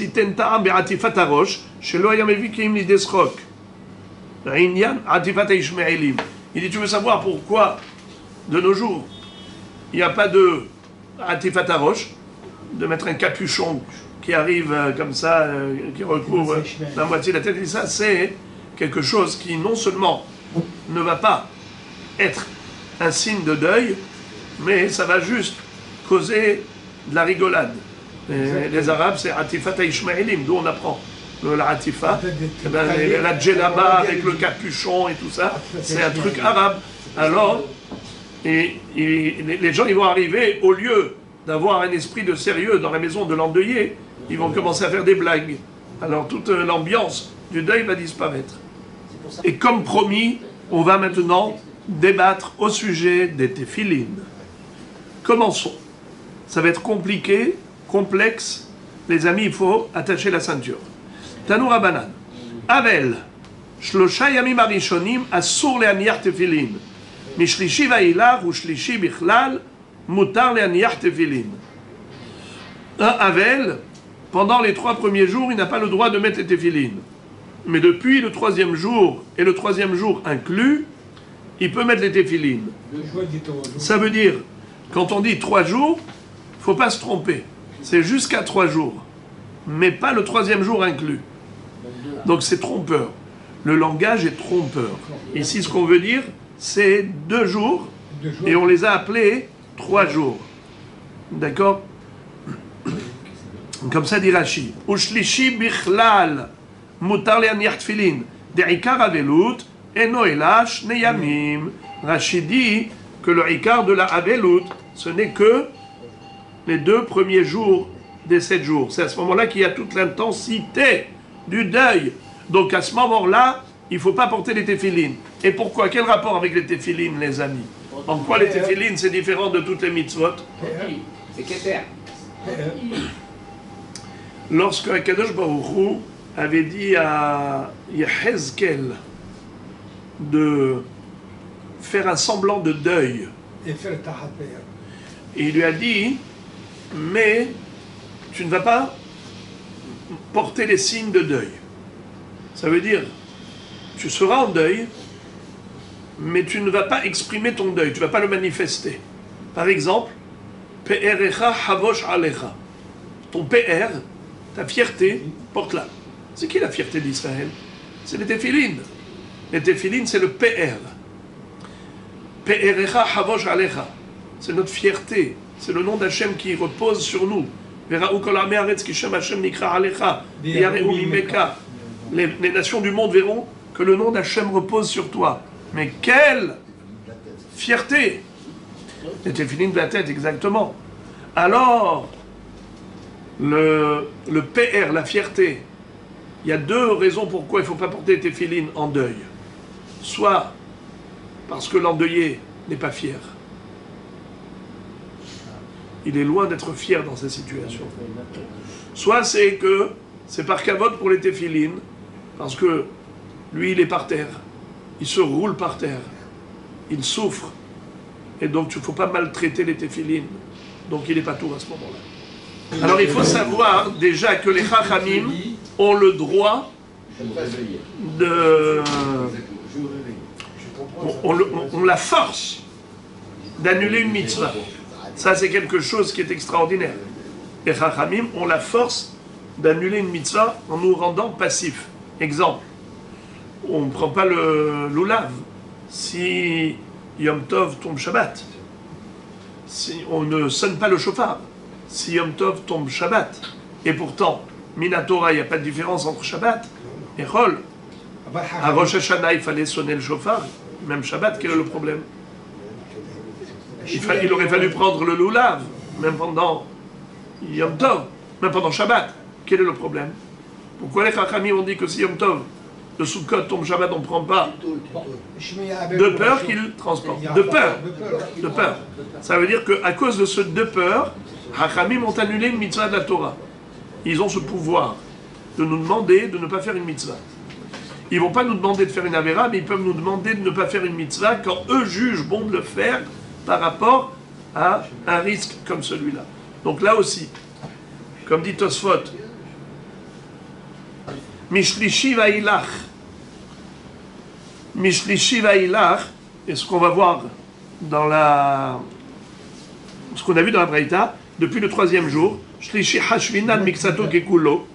dit, tu veux savoir pourquoi, de nos jours, il n'y a pas de Atifat Arosh, de mettre un capuchon qui arrive comme ça, qui recouvre la moitié de la tête. Et ça, c'est quelque chose qui non seulement ne va pas être un signe de deuil, mais ça va juste causer de la rigolade. Les Arabes, c'est Atifat Ishmaelim, d'où on apprend la Atifa. La djellaba avec le capuchon et tout ça, c'est un truc arabe. Alors, les gens ils vont arriver, au lieu d'avoir un esprit de sérieux dans la maison de l'endeuillé, ils vont commencer à faire des blagues. Alors toute l'ambiance du deuil va disparaître. Et comme promis, on va maintenant débattre au sujet des téphilines. Commençons. Ça va être compliqué, complexe. Les amis, il faut attacher la ceinture. Tanoura Banan. Avel. Shlosha yamim arishonim asur le'aniach tefilin. Mishlishi va'ilar ou shlishi bichlal mutar le'aniach tefilin. Avel, pendant les 3 premiers jours, il n'a pas le droit de mettre les téphilines. Mais depuis le 3e jour, et le 3e jour inclus, il peut mettre les téphilines. Ça veut dire, quand on dit 3 jours, il ne faut pas se tromper. C'est jusqu'à 3 jours. Mais pas le 3e jour inclus. Donc c'est trompeur. Le langage est trompeur. Ici, ce qu'on veut dire, c'est 2 jours, et on les a appelés 3 jours. D'accord? Comme ça dit Rashi. Ushlishi bichlal mutar le'aniach tefilin de'ikar avelut eno ela shne yamim. Rashi dit que le ikar de la avelut, ce n'est que les 2 premiers jours des 7 jours. C'est à ce moment-là qu'il y a toute l'intensité du deuil. Donc à ce moment-là, il ne faut pas porter les téphilines. Et pourquoi? Quel rapport avec les téphilines, les amis? En quoi les téphilines, c'est différent de toutes les mitzvot? C'est Keter. Lorsque Akadosh Baruch Hu avait dit à Yehezkel de faire un semblant de deuil, et il lui a dit, mais tu ne vas pas porter les signes de deuil. Ça veut dire, tu seras en deuil, mais tu ne vas pas exprimer ton deuil, tu ne vas pas le manifester. Par exemple, Pe'erecha havosh alecha. Ton PR, ta fierté, porte-la. C'est qui la fierté d'Israël? C'est les téphilines. Les téphilines, c'est le PR. Pe'erecha havosh alecha. C'est notre fierté. C'est le nom d'Hachem qui repose sur nous. Les nations du monde verront que le nom d'Hachem repose sur toi. Mais quelle fierté! Les téphilines de la tête, exactement. Alors, le PR, la fierté, il y a deux raisons pourquoi il ne faut pas porter les téphilines en deuil. Soit parce que l'endeuillé n'est pas fier. Il est loin d'être fier dans cette situation. Soit c'est que c'est par kavod pour les téphilines, parce que lui il est par terre, il se roule par terre, il souffre, et donc il ne faut pas maltraiter les téphilines. Donc il n'est pas tout à ce moment-là. Alors il faut savoir déjà que les chachamim ont le droit de... on la force d'annuler une mitzvah. Ça, c'est quelque chose qui est extraordinaire. Les chachamim ont la force d'annuler une mitzvah en nous rendant passifs. Exemple, on ne prend pas le lulav si Yom Tov tombe Shabbat. Si on ne sonne pas le shofar si Yom Tov tombe Shabbat. Et pourtant, Minatora, il n'y a pas de différence entre Shabbat et Chol. À Rosh Hashanah, il fallait sonner le shofar. Même Shabbat, quel est le problème? Il aurait fallu prendre le lulav, même pendant Yom Tov, même pendant Shabbat. Quel est le problème? Pourquoi les Chachamim ont dit que si Yom Tov, le Sukkot tombe Shabbat, on ne prend pas? De peur qu'il transporte. De peur. De peur. Ça veut dire qu'à cause de ce de peur, Chachamim ont annulé une mitzvah de la Torah. Ils ont ce pouvoir de nous demander de ne pas faire une mitzvah. Ils ne vont pas nous demander de faire une avéra, mais ils peuvent nous demander de ne pas faire une mitzvah quand eux jugent bon de le faire par rapport à un risque comme celui-là. Donc là aussi, comme dit Tosfot, Mishlishi vailach. Mishlishi vailach, et ce qu'on va voir dans ce qu'on a vu dans la Braïta, depuis le troisième jour, Shlishi hashvinan miksato kekulo.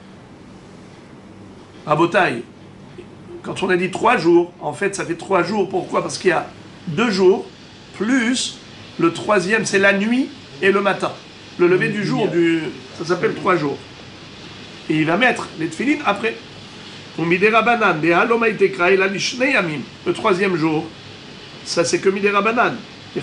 Rabotai, quand on a dit 3 jours, en fait ça fait 3 jours, pourquoi? Parce qu'il y a 2 jours, plus le troisième, c'est la nuit et le matin. Le lever du jour, ça s'appelle 3 jours. Et il va mettre les tefilines après. Le troisième jour, ça c'est que midera banan.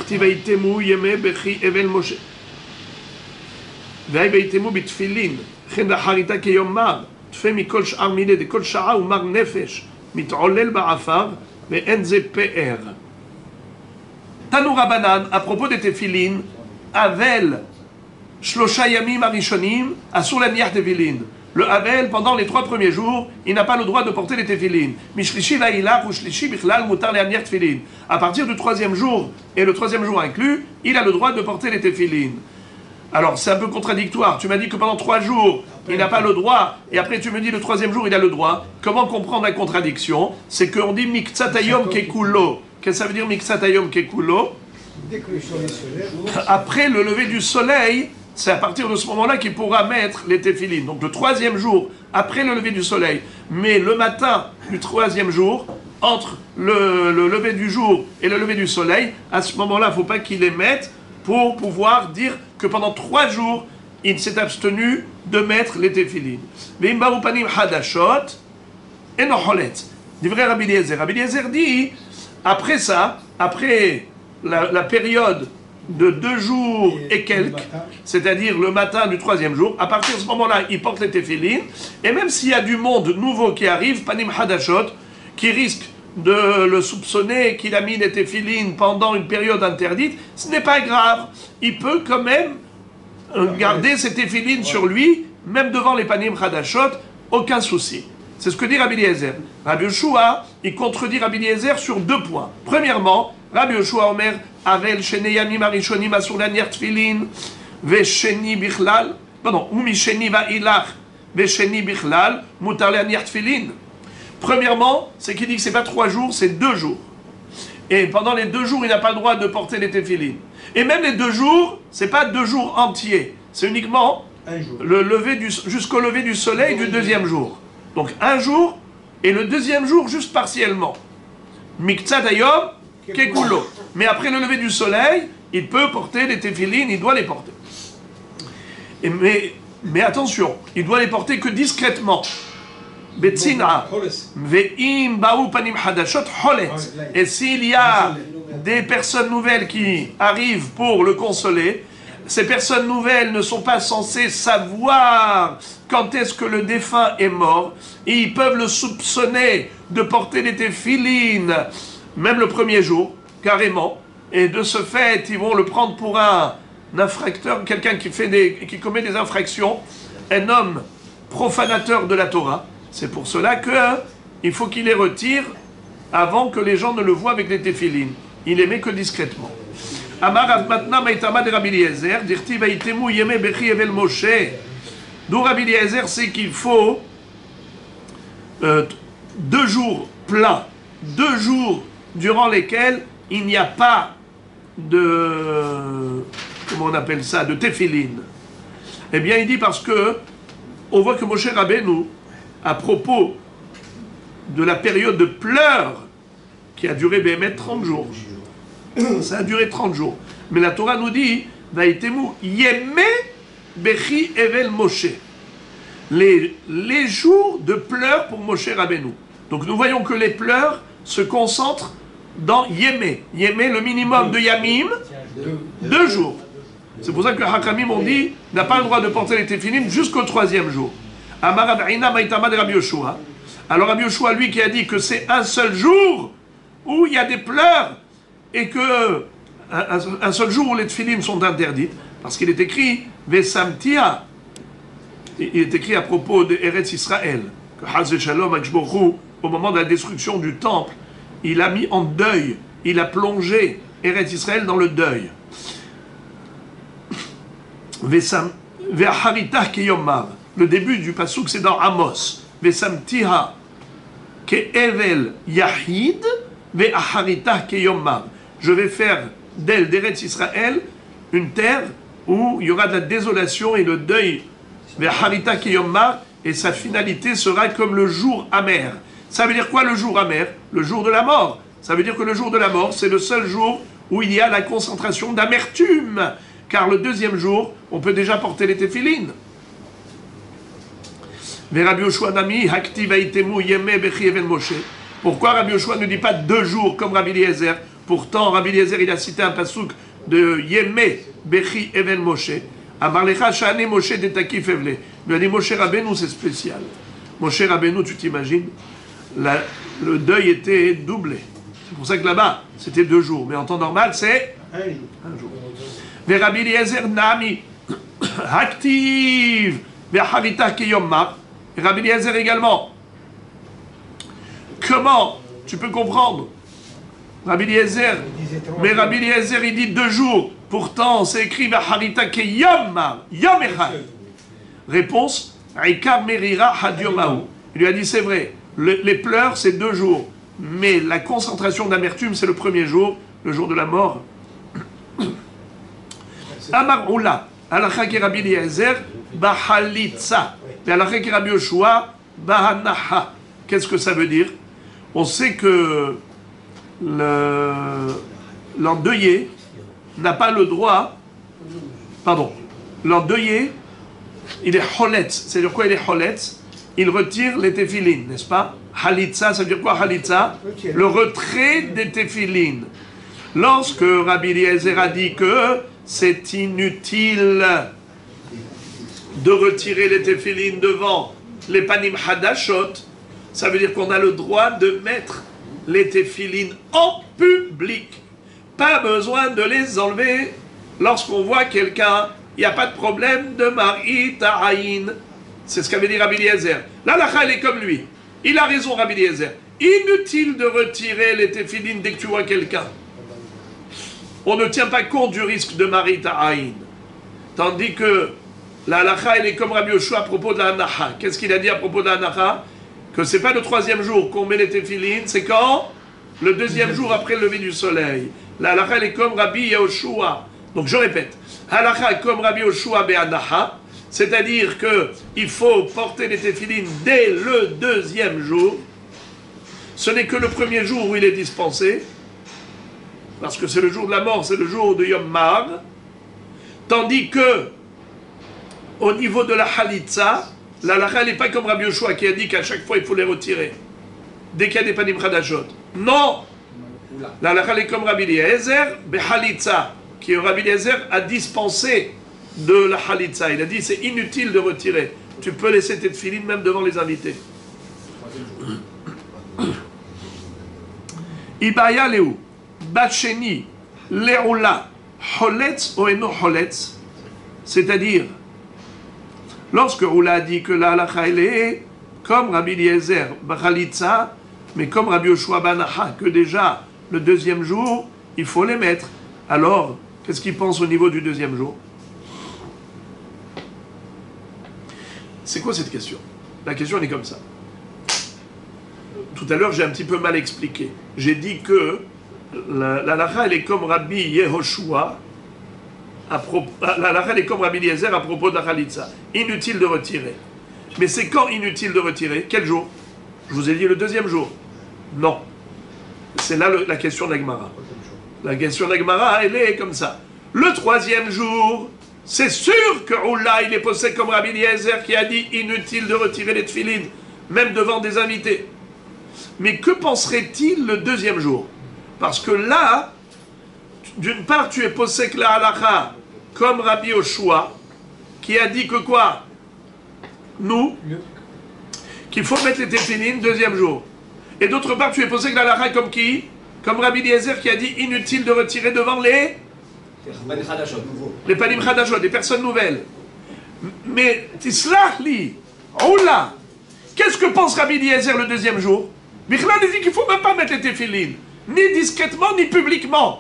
Tanoura Banan, à propos des téphilines, Avel, Shlosha Yamim Arishonim, Asur Laniach Tefilin. Le Avel, pendant les 3 premiers jours, il n'a pas le droit de porter les téphilines. Mishlishi Vailach ou Shlishi Bichlal Mutar Laniach Tefilin. À partir du 3e jour, et le 3e jour inclus, il a le droit de porter les téphilines. Alors, c'est un peu contradictoire. Tu m'as dit que pendant 3 jours, il n'a pas le droit, et après tu me dis le 3e jour, il a le droit. Comment comprendre la contradiction? C'est qu'on dit Miktsatayom Kekulo. Qu'est-ce que ça veut dire Miktsatayom Kekulo? Après le lever du soleil, c'est à partir de ce moment-là qu'il pourra mettre les téphilines. Donc le 3e jour, après le lever du soleil. Mais le matin du 3e jour, entre le lever du jour et le lever du soleil, à ce moment-là, il ne faut pas qu'il les mette pour pouvoir dire que pendant 3 jours, il s'est abstenu de mettre les téphilines. Ve'im panim hadashot eno holet. Dit vrai Rabbi Eliezer. Rabbi Eliezer dit, après ça, après la période de 2 jours et quelques, c'est-à-dire le matin du 3e jour, à partir de ce moment-là, il porte les téphilines, et même s'il y a du monde nouveau qui arrive, panim hadashot, qui risque de le soupçonner qu'il a mis les téphilines pendant une période interdite, ce n'est pas grave. Il peut quand même garder ses téphilines sur lui, même devant les panim hadashot, aucun souci. C'est ce que dit Rabbi Eliezer. Rabbi Yoshua, il contredit Rabbi Eliezer sur 2 points. Premièrement, Rabbi Yoshua Omer, Avel sheni yamim arishonim asur laniach tefilin, vesheni bichlal, pardon, ou misheni vailach, vesheni bichlal, mutar laniach tefilin. Premièrement, c'est qu'il dit que ce n'est pas 3 jours, c'est 2 jours. Et pendant les 2 jours, il n'a pas le droit de porter les téphilines. Et même les 2 jours, c'est pas 2 jours entiers. C'est uniquement jusqu'au lever du soleil du deuxième jour. Donc 1 jour, et le deuxième jour, juste partiellement. Miktsat ayom kekulo. Mais après le lever du soleil, il peut porter les téphilines, il doit les porter. Mais attention, il doit les porter que discrètement. Betzina. Ve'im ba'u panim hadashot holet. Et s'il y a des personnes nouvelles qui arrivent pour le consoler, ces personnes nouvelles ne sont pas censées savoir quand est-ce que le défunt est mort, et ils peuvent le soupçonner de porter les téphilines, même le premier jour, carrément, et de ce fait, ils vont le prendre pour un infracteur, quelqu'un qui commet des infractions, un homme profanateur de la Torah. C'est pour cela qu'il faut qu'il les retire avant que les gens ne le voient avec les téphilines. Il les met que discrètement. Amar matna maïtama de Rabbi Eliezer, dirti vaïtemu yeme bechi evel Moshe. D'où Rabbi Eliezer, c'est qu'il faut 2 jours pleins, 2 jours durant lesquels il n'y a pas de, comment on appelle ça, de téphilines. Eh bien, il dit parce que on voit que Moshe Rabbeinu, à propos de la période de pleurs qui a duré 30 jours. Ça a duré 30 jours. Mais la Torah nous dit Vaïtemu yeme bechi evel Moshe. Les jours de pleurs pour Moshe Rabbeinu. Donc nous voyons que les pleurs se concentrent dans Yémé. Yémé, le minimum de Yamim, 2 jours. C'est pour ça que Hakamim ont dit n'a pas le droit de porter les téphilines jusqu'au 3e jour. Amar Abaïna Maïtama de Rabbi Yoshua. Alors Rabbi Yoshua, lui qui a dit que c'est un seul jour où il y a des pleurs et que un seul jour où les téphilines sont interdites, parce qu'il est écrit Vesamtia. Il est écrit à propos de Eretz Israël que Haz Shalom Akshboru, au moment de la destruction du temple, il a mis en deuil, il a plongé Eretz Israël dans le deuil. Ve'acharita keyomar. Le début du pasuk c'est dans Amos. Ve'samtiha ke'evel yahid ve'acharita keyomar. Je vais faire d'elle, d'Eretz Israël, une terre où il y aura de la désolation et le deuil. Ve'acharita keyomar. Et sa finalité sera comme le jour amer. Ça veut dire quoi le jour amer? Le jour de la mort. Ça veut dire que le jour de la mort, c'est le seul jour où il y a la concentration d'amertume. Car le 2e jour, on peut déjà porter les téphilines. Pourquoi Rabbi Yoshua ne dit pas 2 jours comme Rabbi Eliezer? Pourtant, Rabbi Eliezer, il a cité un pasuk de Yemé Bechi Even Moshe. Amarlecha Shane Moshe Detakif Evle. Il a dit Moshe Rabbeinu, c'est spécial. Moshe Rabbeinu, tu t'imagines, le deuil était doublé. C'est pour ça que là-bas, c'était 2 jours. Mais en temps normal, c'est 1 jour. Ve Rabbi Eliezer Nami Active Ve Harita Kiyomma. Rabbi Eliezer également. Comment tu peux comprendre Rabbi Eliezer, mais Rabbi Eliezer il dit 2 jours. Pourtant, c'est écrit Harita Kiyomma Yom Echad. Réponse Aikar Merira Hadiomahu. Il lui a dit c'est vrai, les pleurs c'est 2 jours, mais la concentration d'amertume c'est le 1er jour, le jour de la mort. Amar Oula, Alakha ki Rabbi Eliezer, Bahalitza, et Alakha ki Rabbi Yoshua, Bahanaha. Qu'est-ce que ça veut dire? On sait que l'endeuillé n'a pas le droit, l'endeuillé, il est choletz. C'est-à-dire quoi il est choletz? Il retire les téphilines, n'est-ce pas? Halitza, ça veut dire quoi halitza? Le retrait des téphilines. Lorsque Rabbi Eliezer a dit que c'est inutile de retirer les téphilines devant les panim hadashot, ça veut dire qu'on a le droit de mettre les téphilines en public. Pas besoin de les enlever lorsqu'on voit quelqu'un. Il n'y a pas de problème de mari ta'aïn. C'est ce qu'avait dit Rabbi Eliezer. L'halakha, elle est comme lui. Il a raison, Rabbi Eliezer. Inutile de retirer les téphilines dès que tu vois quelqu'un. On ne tient pas compte du risque de mari ta'aïn. Tandis que l'halakha, elle est comme Rabbi Yoshua à propos de la hanacha. Qu'est-ce qu'il a dit à propos de la hanacha? Que ce n'est pas le 3e jour qu'on met les téphilines, c'est quand? le deuxième jour après le lever du soleil. La halakha est comme Rabbi Yehoshua. Donc je répète, halakha est comme Rabbi Yehoshua be'anaha, c'est-à-dire qu'il faut porter les téphilines dès le deuxième jour. Ce n'est que le premier jour où il est dispensé, parce que c'est le jour de la mort, c'est le jour de Yom Mar, tandis que au niveau de la halitza, la halakha n'est pas comme Rabbi Yehoshua qui a dit qu'à chaque fois il faut les retirer dès qu'il y a des panim chadashot. Non, la halakha est comme Rabbi Eliezer behalitza, qui Rabbi Eliezer a dispensé de la halitza. Il a dit c'est inutile de retirer. Tu peux laisser tes tefilines même devant les invités. Ibaya leu, bacheni, le'ula, holetz ou eno holetz, c'est-à-dire, lorsque Oula a dit que la halakha est comme Rabbi Eliezer b'chalitza, mais comme Rabbi Yehoshua b'anaha, que déjà le deuxième jour, il faut les mettre. Alors, qu'est-ce qu'il pense au niveau du deuxième jour? C'est quoi cette question? La question elle est comme ça. Tout à l'heure, j'ai un petit peu mal expliqué. J'ai dit que la halakha, elle est comme Rabbi Yehoshua, la halakha, elle est comme Rabbi Eliezer à propos de la halitza. Inutile de retirer. Mais c'est quand inutile de retirer? Quel jour? Je vous ai dit le deuxième jour. Non. C'est là la question d'Agmara. La question d'Agmara, elle est comme ça. Le troisième jour, c'est sûr que Oula, il est posé comme Rabbi Eliezer qui a dit inutile de retirer les tefilines, même devant des invités. Mais que penserait-il le deuxième jour? Parce que là, d'une part, tu es posé que la halakha comme Rabbi Yehoshua, qui a dit que quoi? Nous, qu'il faut mettre les tefilines deuxième jour. Et d'autre part, tu es posé que la halakha comme qui? Comme Rabbi Eliezer qui a dit inutile de retirer devant les panim chadashot, les personnes nouvelles. Mais tislach li, Oula, qu'est-ce que pense Rabbi Eliezer le deuxième jour? Bichlal dit qu'il ne faut même pas mettre les téphilines, ni discrètement, ni publiquement.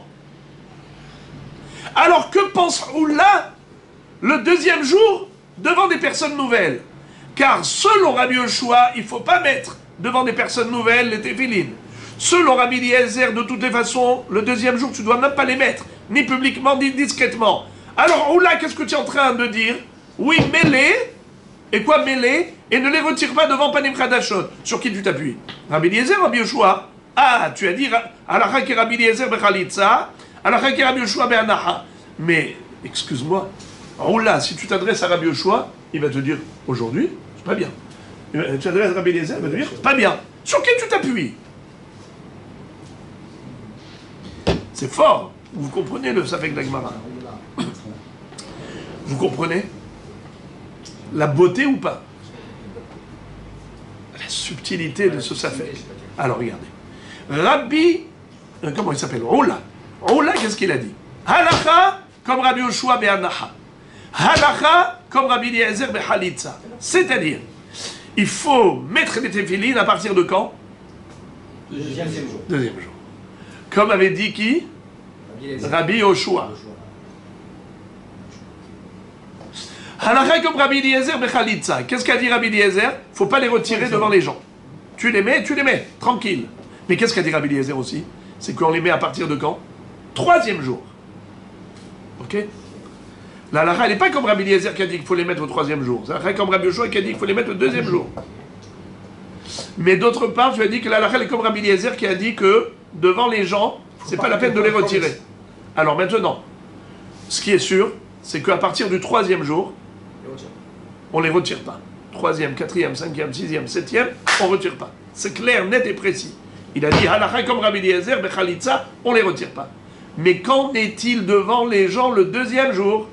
Alors que pense Oula le deuxième jour devant des personnes nouvelles? Car selon Rabbi Yehoshua, il ne faut pas mettre devant des personnes nouvelles les téphilines. Selon Rabbi Eliezer, de toutes les façons, le deuxième jour, tu ne dois même pas les mettre, ni publiquement, ni discrètement. Alors, Oula, qu'est-ce que tu es en train de dire? Oui, mets-les, et quoi mets-les? Et ne les retire pas devant Panim Chadashot. Sur qui tu t'appuies? Rabbi Eliezer, Rabbi Yehoshua? Ah, tu as dit, Halakha ki Rabbi Eliezer bechalitza, Halakha ki Rabbi Yehoshua be'anaha. Mais, excuse-moi, Oula, si tu t'adresses à Rabbi Yehoshua, il va te dire, aujourd'hui, c'est pas bien. Tu t'adresses à Rabbi Eliezer, il va te dire, pas bien. Sur qui tu t'appuies? C'est fort. Vous comprenez le Safek d'Agmara? Vous comprenez la beauté ou pas? La subtilité de ce Safek. Alors regardez. Rabbi, comment il s'appelle? Oula. Oula, qu'est-ce qu'il a dit? Halakha comme Rabbi Yehoshua be'anaha. Halakha comme Rabbi Eliezer be'chalitza. C'est-à-dire, il faut mettre les téphilines à partir de quand? Deuxième jour. Deuxième jour. Comme avait dit qui? Rabbi Yehoshua. Halakha comme Rabbi Eliezer bechalitza. Qu'est-ce qu'a dit Rabbi Eliezer? Il ne faut pas les retirer devant les gens. Tu les mets, tranquille. Mais qu'est-ce qu'a dit Rabbi Eliezer aussi? C'est qu'on les met à partir de quand? Troisième jour. Ok? La halakha, elle n'est pas comme Rabbi Eliezer qui a dit qu'il faut les mettre au troisième jour. C'est la halakha comme Rabbi Yehoshua qui a dit qu'il faut les mettre au deuxième jour. Mais d'autre part, tu as dit que la halakha est comme Rabbi Eliezer qui a dit que devant les gens, c'est pas la peine de les retirer. Alors maintenant, ce qui est sûr, c'est qu'à partir du troisième jour, on ne les retire pas. Troisième, quatrième, cinquième, sixième, septième, on ne retire pas. C'est clair, net et précis. Il a dit halakha comme Rabbi Eliezer, bechalitza, on ne les retire pas. Mais qu'en est-il devant les gens le deuxième jour?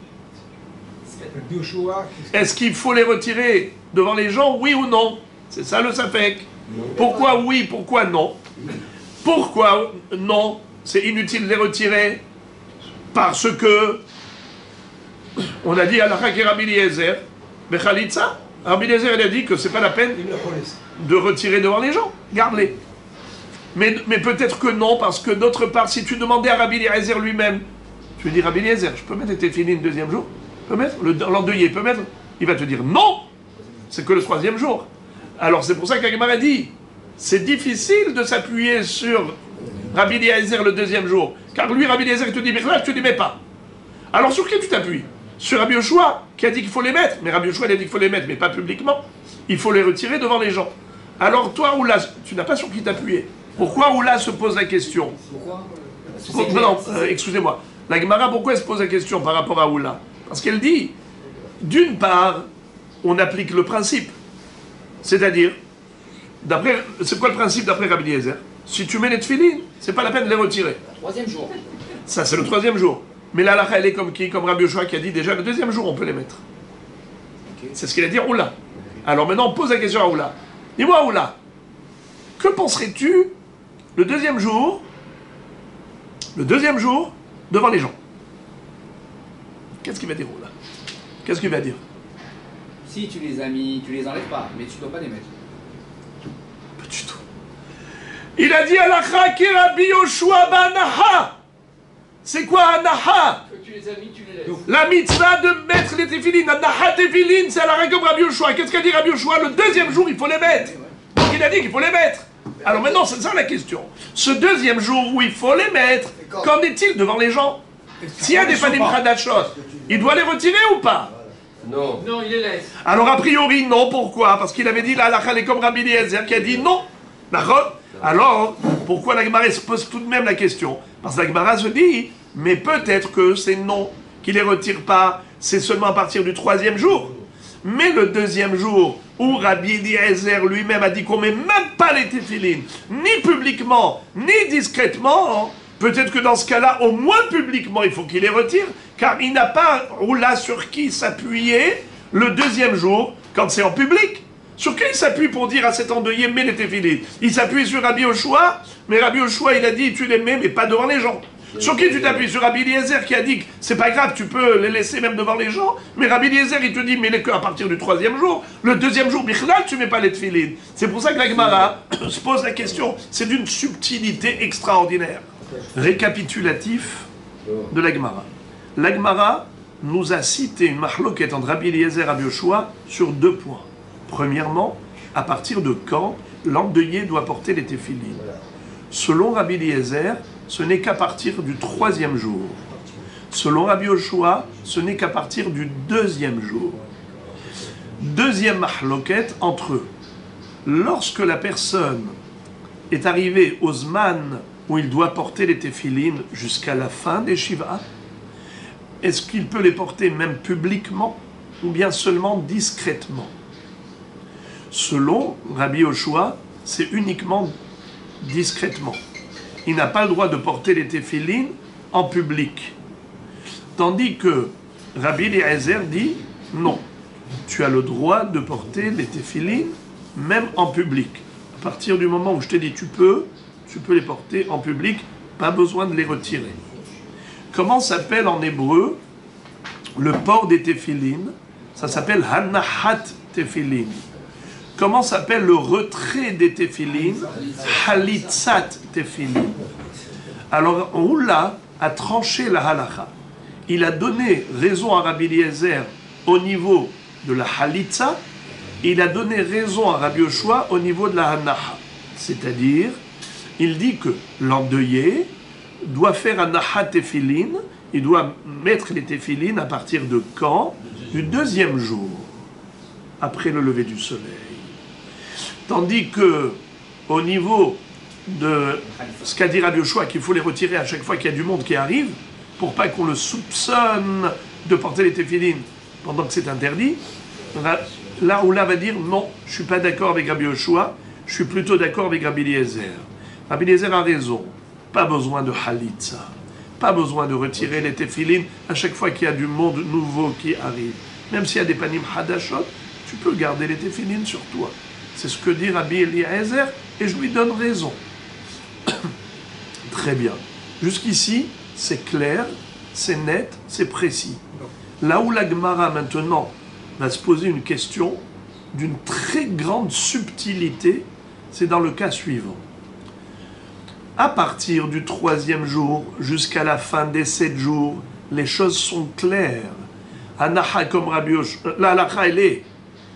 Est-ce qu'il faut les retirer devant les gens, oui ou non? C'est ça le Safek. Pourquoi oui, pourquoi non? Pourquoi non? C'est inutile de les retirer parce que on a dit halakha ki Rabbi Eliezer bechalitza. Rabbi Eliezer il a dit que c'est pas la peine de retirer devant les gens. Garde-les. Mais peut-être que non, parce que d'autre part, si tu demandais à Rabbi Eliezer lui-même, tu lui dis Rabbi Eliezer, je peux mettre les téphilines le deuxième jour? Je peux mettre? L'endeuillé peut mettre? Il va te dire non, c'est que le troisième jour. Alors c'est pour ça qu'Agmara dit, c'est difficile de s'appuyer sur Rabbi Eliezer le deuxième jour. Car lui, Rabbi Eliezer, il te dit, Bichlal, tu ne les mets pas. Alors sur qui tu t'appuies? Sur Rabbi Yoshua, qui a dit qu'il faut les mettre. Mais Rabbi Yoshua, il a dit qu'il faut les mettre, mais pas publiquement. Il faut les retirer devant les gens. Alors toi, Oula, tu n'as pas sur qui t'appuyer. Pourquoi Oula se pose la question? Pourquoi? Non, excusez-moi. La Gemara, pourquoi elle se pose la question par rapport à Oula? Parce qu'elle dit, d'une part, on applique le principe. C'est-à-dire, c'est quoi le principe d'après Rabbi Eliezer? Si tu mets les tefilines, c'est pas la peine de les retirer. Troisième jour. Ça, c'est le troisième jour. Mais là, la elle est comme qui? Comme Rabbi Yoshua qui a dit déjà le deuxième jour, on peut les mettre. Okay. C'est ce qu'il a dit Oula. Alors maintenant, on pose la question à Oula. Dis-moi, Oula, que penserais-tu le deuxième jour devant les gens? Qu'est-ce qu'il va dire, Oula? Qu'est-ce qu'il va dire? Si tu les as mis, tu les enlèves pas, mais tu dois pas les mettre. Pas du tout. Il a dit Alakha ki Rabbi Yoshua banaha. C'est quoi anaha? Que tu les as mis, tu les laisses. La mitzvah de mettre les téfilines. Anaha téfilines, c'est à la règle comme Rabbi Yoshua. Qu'est-ce qu'a dit Rabbi Yoshua? Le deuxième jour, il faut les mettre. Donc il a dit qu'il faut les mettre. Alors maintenant, c'est ça la question. Ce deuxième jour où il faut les mettre, qu'en est-il devant les gens? S'il y a des panim chadashot, il doit les retirer ou pas? Non. Non, il les laisse. Alors a priori non, pourquoi? Parce qu'il avait dit la halakha est comme Rabbi Eliezer qui a dit non. D'accord? Alors, pourquoi la Gemara se pose tout de même la question? Parce que la Gemara se dit, mais peut-être que c'est non, qu'il les retire pas, c'est seulement à partir du troisième jour. Mais le deuxième jour, où Rabbi Eliezer lui-même a dit qu'on met même pas les téfilines, ni publiquement, ni discrètement, peut-être que dans ce cas-là, au moins publiquement, il faut qu'il les retire, car il n'a pas là sur qui s'appuyer le deuxième jour, quand c'est en public. Sur qui il s'appuie pour dire à cet endeuillé, mets les téfilines? Il s'appuie sur Rabbi Yoshua, mais Rabbi Yoshua, il a dit, tu les mets, mais pas devant les gens. Sur qui tu t'appuies? Sur Rabbi Eliezer qui a dit que c'est pas grave, tu peux les laisser même devant les gens, mais Rabbi Eliezer, il te dit, mets-les qu'à partir du troisième jour. Le deuxième jour, Bichlal, tu mets pas les téfilines. C'est pour ça que la Gemara se pose la question. C'est d'une subtilité extraordinaire. Récapitulatif de la Gemara. La Gemara nous a cité une mahloket entre Rabbi Eliezer et Rabbi Yoshua sur deux points. Premièrement, à partir de quand l'endeuillé doit porter les téfilines? Selon Rabbi Eliezer, ce n'est qu'à partir du troisième jour. Selon Rabbi Yoshua, ce n'est qu'à partir du deuxième jour. Deuxième mahloket entre eux. Lorsque la personne est arrivée au zman où il doit porter les téfilines jusqu'à la fin des Shiva, est-ce qu'il peut les porter même publiquement ou bien seulement discrètement? Selon Rabbi Yoshua, c'est uniquement discrètement. Il n'a pas le droit de porter les téfilines en public. Tandis que Rabbi Eliezer dit non, tu as le droit de porter les téfilines même en public. À partir du moment où je t'ai dit tu peux les porter en public, pas besoin de les retirer. Comment s'appelle en hébreu le port des téfilines? Ça s'appelle hanahat téfilines. Comment s'appelle le retrait des téfilines? Halitzat téfilines. Alors, Oula a tranché la halakha. Il a donné raison à Rabbi Eliezer au niveau de la halitza, et il a donné raison à Rabbi Yoshua au niveau de la hanaha. C'est-à-dire, il dit que l'endeuillé doit faire hanaha téfilines, il doit mettre les téfilines à partir de quand? Du deuxième jour, après le lever du soleil. Tandis que, au niveau de ce qu'a dit Rabbi Yoshua, qu'il faut les retirer à chaque fois qu'il y a du monde qui arrive, pour pas qu'on le soupçonne de porter les téfilines pendant que c'est interdit, là où là va dire non, je ne suis pas d'accord avec Rabbi Yoshua, je suis plutôt d'accord avec Rabbi Eliezer. Rabbi Eliezer a raison, pas besoin de halitza, pas besoin de retirer les téfilines à chaque fois qu'il y a du monde nouveau qui arrive. Même s'il y a des panim hadashot, tu peux garder les téfilines sur toi. C'est ce que dit Rabbi Eliezer, et je lui donne raison. Très bien. Jusqu'ici, c'est clair, c'est net, c'est précis. Là où la Gemara, maintenant, va se poser une question d'une très grande subtilité, c'est dans le cas suivant. À partir du troisième jour, jusqu'à la fin des 7 jours, les choses sont claires. Anaha comme Rabbi Yoshua, la halakha, elle est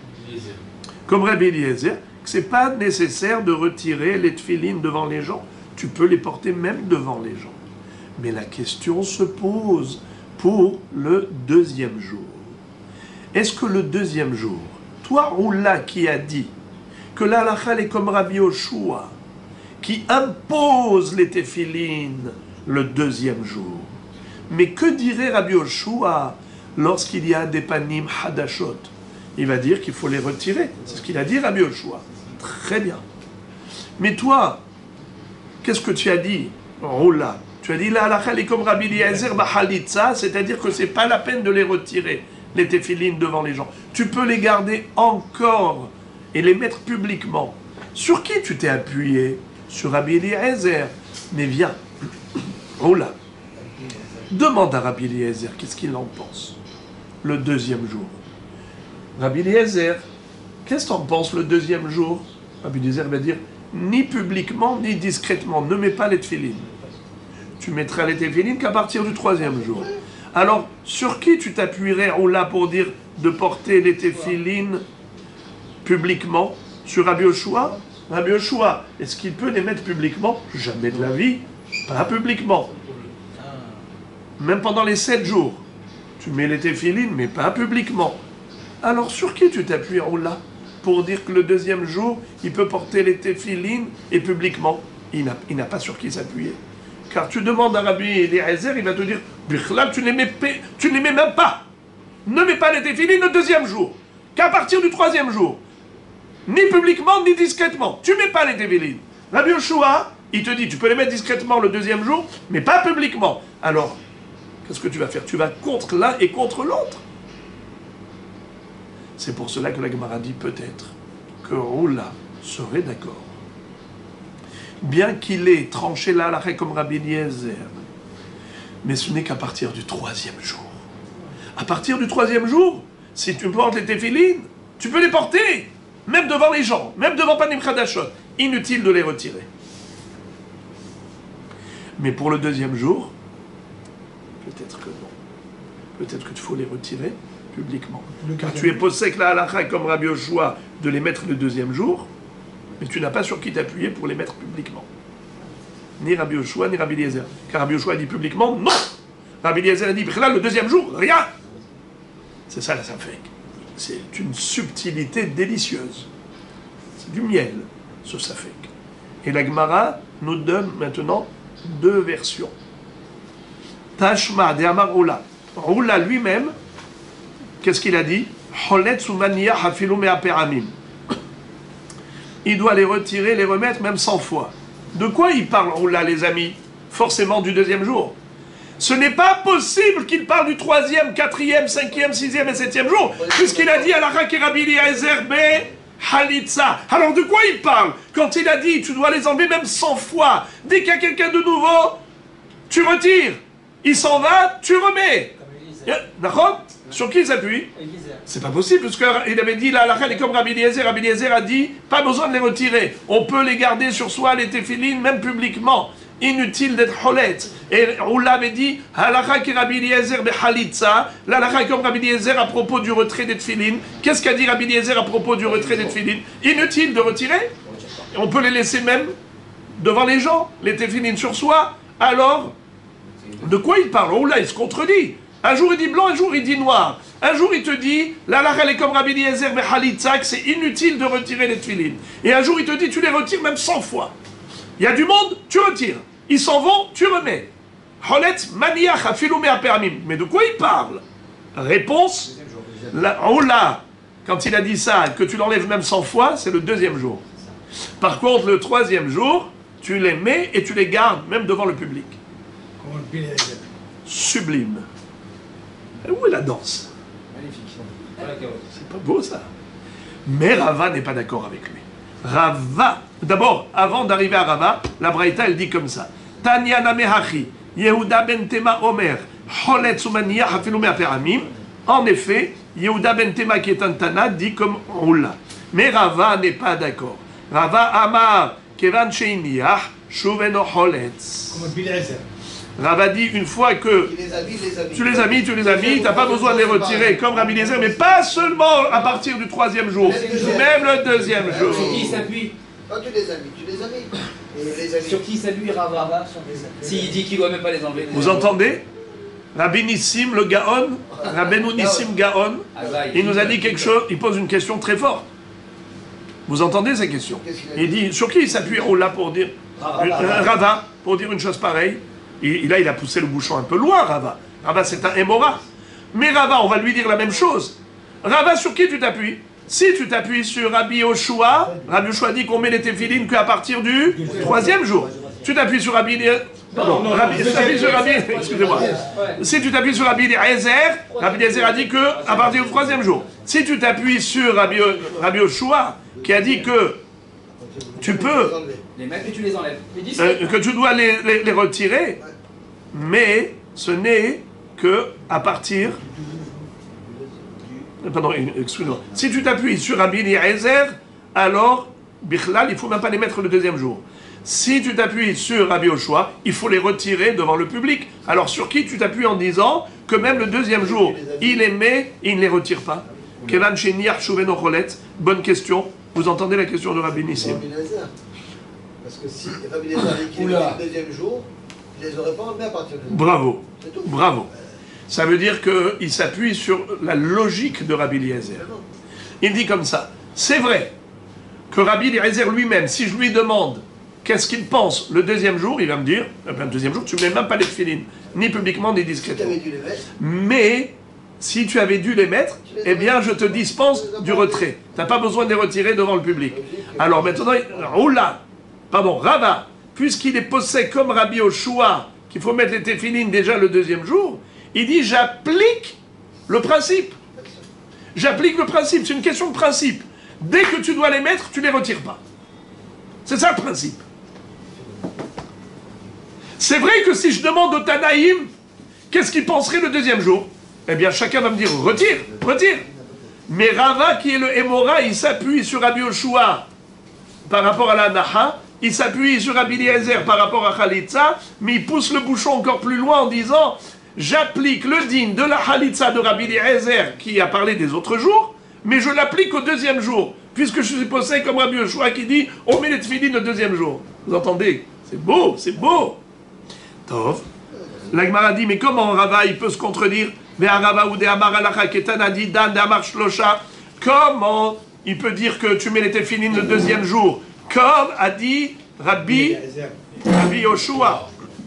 comme Rabbi Eliezer, que ce n'est pas nécessaire de retirer les tefilines devant les gens. tu peux les porter même devant les gens. Mais la question se pose pour le deuxième jour. Est-ce que le deuxième jour, toi, Oula, qui a dit que la halakha est comme Rabbi Yoshua, qui impose les téphilines le deuxième jour. Mais que dirait Rabbi Yoshua lorsqu'il y a des panim hadashot? Il va dire qu'il faut les retirer. C'est ce qu'il a dit Rabbi Yoshua. Très bien. Mais toi, qu'est-ce que tu as dit, Oula? Tu as dit la halakha est comme Rabbi Eliezer b'chalitza, c'est-à-dire que c'est pas la peine de les retirer, les téphilines devant les gens. Tu peux les garder encore et les mettre publiquement. Sur qui tu t'es appuyé? Sur Rabbi Eliezer. Mais viens, Oula, demande à Rabbi Eliezer qu'est-ce qu'il en pense le deuxième jour. Rabbi Eliezer, qu'est-ce que tu en penses le deuxième jour? Rabbi Eliezer va dire ni publiquement ni discrètement, ne mets pas les téphilines. Tu mettras les téphilines qu'à partir du troisième jour. Alors, sur qui tu t'appuierais, Oula, pour dire de porter les téphilines publiquement? Sur Rabbi Yoshua? Rabbi Yoshua, est-ce qu'il peut les mettre publiquement? Jamais de la vie, pas publiquement. Même pendant les 7 jours, tu mets les téphilines, mais pas publiquement. Alors, sur qui tu t'appuies, Oula, pour dire que le deuxième jour, il peut porter les téphilines et publiquement? Il n'a pas sur qui s'appuyer. Car tu demandes à Rabbi Eliezer, il va te dire, Bichlal, tu ne les mets même pas. Ne mets pas les téphilines le deuxième jour. Qu'à partir du troisième jour. Ni publiquement, ni discrètement. Tu ne mets pas les téphilines. Rabbi Yoshua, il te dit, tu peux les mettre discrètement le deuxième jour, mais pas publiquement. Alors, qu'est-ce que tu vas faire? Tu vas contre l'un et contre l'autre. C'est pour cela que la Gemara dit peut-être que Oula serait d'accord. Bien qu'il ait tranché la halakha comme Rabbi Eliezer, mais ce n'est qu'à partir du troisième jour. À partir du troisième jour, si tu portes les téphilines, tu peux les porter, même devant les gens, même devant Panim Chadashot. Inutile de les retirer. Mais pour le deuxième jour, peut-être que non. Peut-être qu'il faut les retirer publiquement. Car tu es possèque la halakha comme Rabbi Yoshua de les mettre le deuxième jour, mais tu n'as pas sur qui t'appuyer pour les mettre publiquement. Ni Rabbi Yoshua, ni Rabbi Eliezer. Car Rabbi Yoshua dit publiquement, non. Rabbi Eliezer dit, là, le deuxième jour, rien. C'est ça la safek. C'est une subtilité délicieuse. C'est du miel, ce safek. Et la Gemara nous donne maintenant 2 versions. Tashma de Amar Oula. Oula lui-même, qu'est-ce qu'il a dit? Il doit les retirer, les remettre même 100 fois. De quoi il parle, Oula, les amis? Forcément du deuxième jour. Ce n'est pas possible qu'il parle du 3e, 4e, 5e, 6e et 7e jour, puisqu'il a dit à la Rabbi Eliezer Halitza. Alors de quoi il parle? Quand il a dit tu dois les enlever même 100 fois, dès qu'il y a quelqu'un de nouveau, tu retires. Il s'en va, tu remets. D'accord? Sur qui il s'appuie? C'est pas possible, parce qu'il avait dit la halakha est comme Rabbi Eliezer. Rabbi Eliezer a dit pas besoin de les retirer. On peut les garder sur soi, les téphilines, même publiquement. Inutile d'être holet. Et Oula avait dit halakha ki Rabbi Eliezer behalitza. La halakha est comme Rabbi Eliezer à propos du retrait des téphilines. Qu'est-ce qu'a dit Rabbi Eliezer à propos du retrait des téphilines? Inutile de retirer. On peut les laisser même devant les gens, les téphilines sur soi. Alors, de quoi il parle? Oula, il se contredit. Un jour il dit blanc, un jour il dit noir. Un jour il te dit, la halakha est comme Rabbi Eliezer behalitza, c'est inutile de retirer les téphilines. Et un jour il te dit, tu les retires même 100 fois. Il y a du monde, tu retires. Ils s'en vont, tu remets. Holetz maniach afilu me'aperamim. Mais de quoi il parle? Réponse, Oula, quand il a dit ça, que tu l'enlèves même 100 fois, c'est le deuxième jour. Par contre, le troisième jour, tu les mets et tu les gardes, même devant le public. Sublime. Et où est la danse? Magnifique. C'est pas beau ça. Mais Rava n'est pas d'accord avec lui. Rava, d'abord, avant d'arriver à Rava, la Braïta, elle dit comme ça. Tanya namehachi, Yehuda ben Tema Omer, Holetz umaniach afilu me'aperamim. En effet, Yehuda ben Tema, qui est un Tana, dit comme Oula. Mais Rava n'est pas d'accord. Rava amar, kevan sheiniach, shuveno holetz. Comme Rabbi Eliezer. Rava dit une fois que tu les as mis, tu n'as pas besoin de les retirer comme Rabbi Eliezer, mais pas seulement à partir du troisième jour, même le deuxième jour. Sur qui il s'appuie? Quand tu les as mis, tu les as mis. Et les amis. Sur qui s'appuie Rava Rava sur les amis. S'il dit qu'il ne doit même pas les enlever. Vous entendez? Rabbi Nissim, le Gaon, Rabbeinu Nissim Gaon, il nous a dit quelque chose, il pose une question très forte. Vous entendez ces questions? Il dit, sur qui il s'appuie là pour dire Rava, pour dire une chose pareille. Là, il a poussé le bouchon un peu loin, Rava. Rava, c'est un Hémora. Mais Rava, on va lui dire la même chose. Rava, sur qui tu t'appuies? Si tu t'appuies sur Rabbi Yoshua, Rabbi Yoshua dit qu'on met les téphilines qu'à partir du 3e jour. Tu t'appuies sur Rabbi... Pardon, excusez-moi. Si tu t'appuies sur Rabbi Eliezer, Rabbi Eliezer a dit que à partir du 3e jour. Si tu t'appuies sur Rabbi Yoshua, qui a dit que tu peux... Les mettre et tu les enlèves. que tu dois les retirer, mais ce n'est que à partir... Pardon, excuse-moi. Si tu t'appuies sur Rabbi Eliezer, alors, Bichlal, il ne faut même pas les mettre le 2e jour. Si tu t'appuies sur Rabbi Yoshua, il faut les retirer devant le public. Alors sur qui tu t'appuies en disant que même le 2e jour, il les met et il ne les retire pas? Kevan Sheniach Shuveno Cholet. Bonne question. Vous entendez la question de Rabbi Nissim? Parce que si Rabbi Eliezer dit qu'il est le 2e jour, il ne les aurait pas enlevés à partir de... Bravo. Bravo. Ça veut dire qu'il s'appuie sur la logique de Rabbi Eliezer. Il dit comme ça. C'est vrai que Rabbi Eliezer lui-même, si je lui demande qu'est-ce qu'il pense le 2e jour, il va me dire, le 2e jour, tu ne mets même pas les tefilines, ni publiquement, ni discrètement. Mais, si tu avais dû les mettre, eh bien, je te dispense du retrait. Tu n'as pas besoin de les retirer devant le public. Alors maintenant, Rava, puisqu'il est posé comme Rabbi Yoshua, qu'il faut mettre les tefilines déjà le 2e jour, il dit, j'applique le principe. J'applique le principe, c'est une question de principe. Dès que tu dois les mettre, tu ne les retires pas. C'est ça le principe. C'est vrai que si je demande au Tanaïm, qu'est-ce qu'il penserait le 2e jour? Eh bien, chacun va me dire, retire. Mais Rava, qui est le Hémora, il s'appuie sur Rabbi Yoshua par rapport à la Naha, il s'appuie sur Rabbi Eliezer par rapport à Khalitza, mais il pousse le bouchon encore plus loin en disant, j'applique le din de la Khalitza de Rabbi Eliezer, qui a parlé des autres jours, mais je l'applique au 2e jour, puisque je suis posé comme Rabbi Yoshua qui dit, on met les tefilines le 2e jour. Vous entendez? C'est beau, c'est beau. Tov. La Gemara dit, mais comment Rava, il peut se contredire? Comment il peut dire que tu mets les tefilines le 2e jour? Comme a dit Rabbi Yoshua,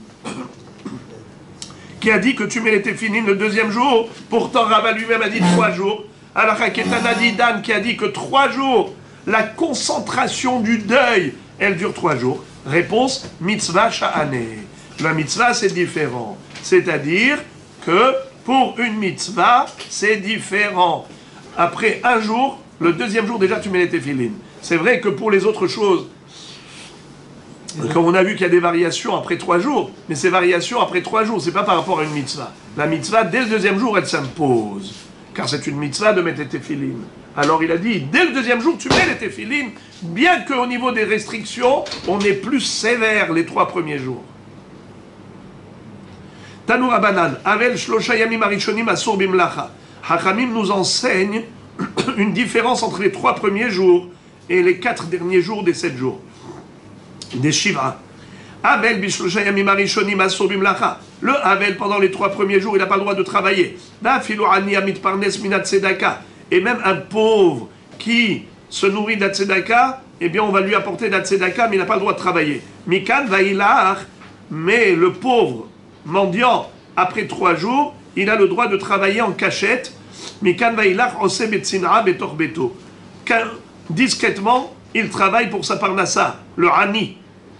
qui a dit que tu mets les tefilines le 2e jour. Pourtant, Rava lui-même a dit 3 jours. Alors, Dan qui a dit que 3 jours, la concentration du deuil, elle dure 3 jours. Réponse, mitzvah sha'ane. La mitzvah, c'est différent. C'est-à-dire que pour une mitzvah, c'est différent. Après 1 jour, le 2e jour, déjà, tu mets les téphilines. C'est vrai que pour les autres choses, comme on a vu qu'il y a des variations après 3 jours, mais ces variations après 3 jours, c'est pas par rapport à une mitzvah. La mitzvah, dès le 2e jour, elle s'impose. Car c'est une mitzvah de mettre les téphilines. Alors il a dit, dès le 2e jour, tu mets les téphilines, bien qu'au niveau des restrictions, on est plus sévère les 3 premiers jours. Tanu Rabanan, Avel Shlosha Yamim Arishonim Asur Bimlacha. Hachamim nous enseigne une différence entre les 3 premiers jours et les 4 derniers jours des 7 tzedakah. Des Shiva. Avel Bishlosha Yamim Arishonim Asur Bimlacha. Le Avel, pendant les 3 premiers jours, il n'a pas le droit de travailler. Et même un pauvre qui se nourrit de la tzedaka, eh bien on va lui apporter de la tzedaka, mais il n'a pas le droit de travailler. Mikan Vaïlar, mais le pauvre mendiant, après 3 jours, il a le droit de travailler en cachette. Mikan Vaïlar, Ose Betsinra Betor Beto. Discrètement, il travaille pour sa parnassa, le Hani.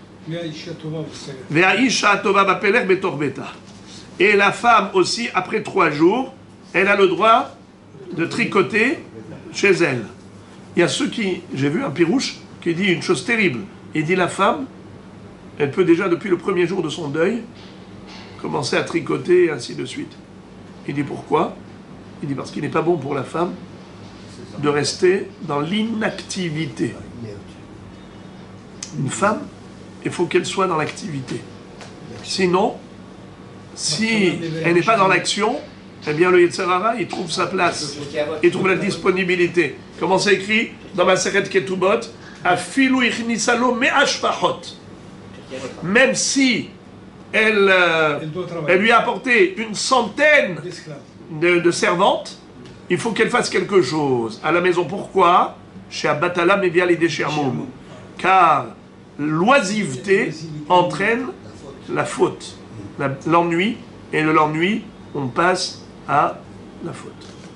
Et la femme aussi, après 3 jours, elle a le droit de tricoter chez elle. Il y a ceux qui... J'ai vu un pirouche qui dit une chose terrible. Il dit la femme, elle peut déjà depuis le premier jour de son deuil commencer à tricoter et ainsi de suite. Il dit pourquoi? Il dit parce qu'il n'est pas bon pour la femme de rester dans l'inactivité. Une femme, il faut qu'elle soit dans l'activité. Sinon, si elle n'est pas dans l'action, eh bien le Yetzer Hara, il trouve sa place. Il trouve la disponibilité. Comment c'est écrit dans ma Seret Ketubot? Afilu ichnisalo me'ashpachot. même si elle lui a apporté une centaine de servantes, il faut qu'elle fasse quelque chose à la maison. Pourquoi? Chez Abatala Mevia les déchirements. Car l'oisiveté entraîne la faute, l'ennui, et de l'ennui, on passe à la faute.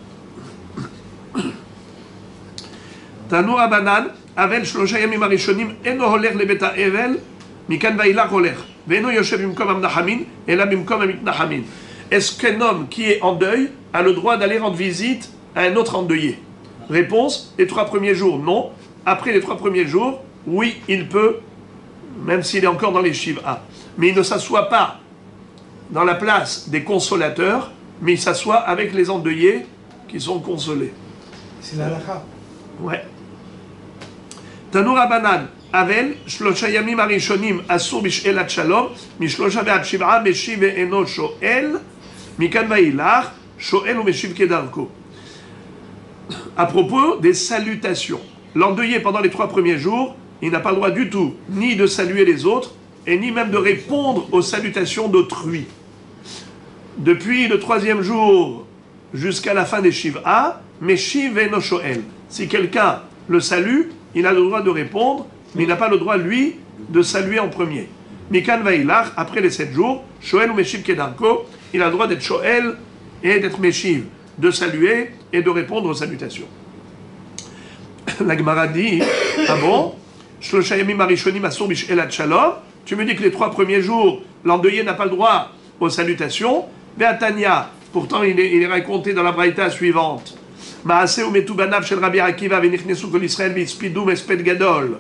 Tanu Abanan, Avel Shlosha Yamim Arishonim, Eno Holer Lebeta Evel, Mikan Vailach Holer, Veno Yoshev Bimkom Amnahamin, et là Bimkom Amitnahamin. Est-ce qu'un homme qui est en deuil a le droit d'aller rendre visite à un autre endeuillé? Réponse, les 3 premiers jours, non. Après les 3 premiers jours, oui, il peut, même s'il est encore dans les Shiva. Mais il ne s'assoit pas dans la place des consolateurs, mais il s'assoit avec les endeuillés qui sont consolés. C'est la lacha. Ouais. Tanur Abanan, Avel, Shlosha Yamim Arishonim, Asur Bish'elat Shalom, Mishlosha Ve'at Shiv'a, Meshiv Ve'eno Shoel, Mikan Vailach, Shoel ou Meshiv Kedarko. À propos des salutations, l'endeuillé pendant les 3 premiers jours, il n'a pas le droit du tout, ni de saluer les autres, et ni même de répondre aux salutations d'autrui. Depuis le 3e jour jusqu'à la fin des Shiv'a, Meshiv Ve'eno Shoel. Si quelqu'un le salue, il a le droit de répondre, mais il n'a pas le droit, lui, de saluer en premier. Mikan Vailach, après les 7 jours, Shoel ou Meshiv Kedarko, il a le droit d'être Shoel et d'être Meshiv, de saluer et de répondre aux salutations. La Gemara dit, ah bon, Shlosha Yamim Arishonim Asur Bish'elat Shalom, tu me dis que les 3 premiers jours, l'endeuillé n'a pas le droit aux salutations, Be'atania, pourtant il est raconté dans la braïta suivante. Maaseh umetu banav shel Rabbi Akiva venichnesu kol Israël v'ispidou mesped gadol.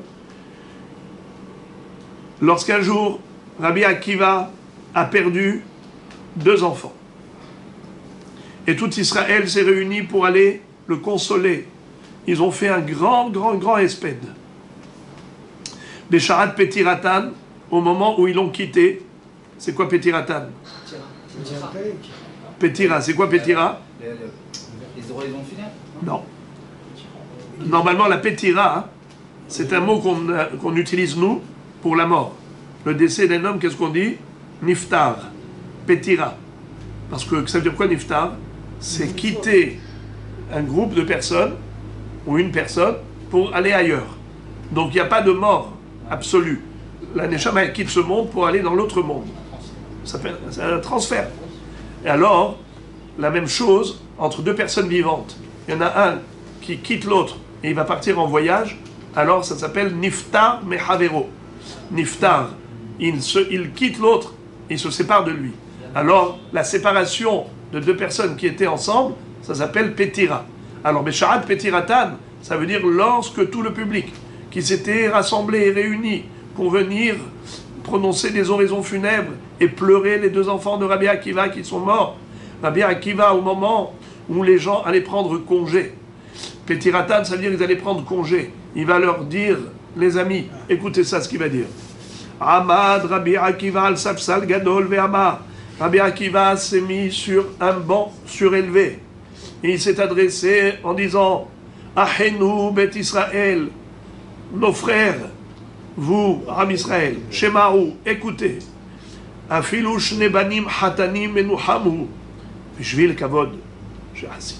Lorsqu'un jour, Rabbi Akiva a perdu 2 enfants. Et tout Israël s'est réuni pour aller le consoler. Ils ont fait un grand espède. Besharat Petiratan, au moment où ils l'ont quitté. C'est quoi Petiratan? Petira, c'est quoi Petira? Les oraisons funèbres? Non. Normalement, la Petira, c'est un mot qu'on utilise nous pour la mort. Le décès d'un homme, qu'est-ce qu'on dit? Niftar. Petira. Parce que ça veut dire quoi Niftar? C'est quitter un groupe de personnes ou une personne pour aller ailleurs. Donc il n'y a pas de mort absolue. La Neshama quitte ce monde pour aller dans l'autre monde. C'est un transfert. Et alors, la même chose entre 2 personnes vivantes. Il y en a un qui quitte l'autre et il va partir en voyage, alors ça s'appelle Niftar Mehavero. Niftar, il quitte l'autre, il se sépare de lui. Alors, la séparation de 2 personnes qui étaient ensemble, ça s'appelle Petira. Alors, Besharat Petiratan, ça veut dire lorsque tout le public qui s'était rassemblé et réuni pour venir prononcer des oraisons funèbres et pleurer les 2 enfants de Rabbi Akiva qui sont morts. Rabbi Akiva, au moment où les gens allaient prendre congé, Petiratan, ça veut dire qu'ils allaient prendre congé. Il va leur dire, les amis, écoutez ça, ce qu'il va dire. Amad Rabbi Akiva al Safsal Gadol Ve'amar. Rabbi Akiva s'est mis sur un banc surélevé. Et il s'est adressé en disant, Ahenu Bet Israël, nos frères, vous, Ram Israël, Shemaou, écoutez. Afilu shne banim hatanim menuhamu, bishvil kavod she'asitem.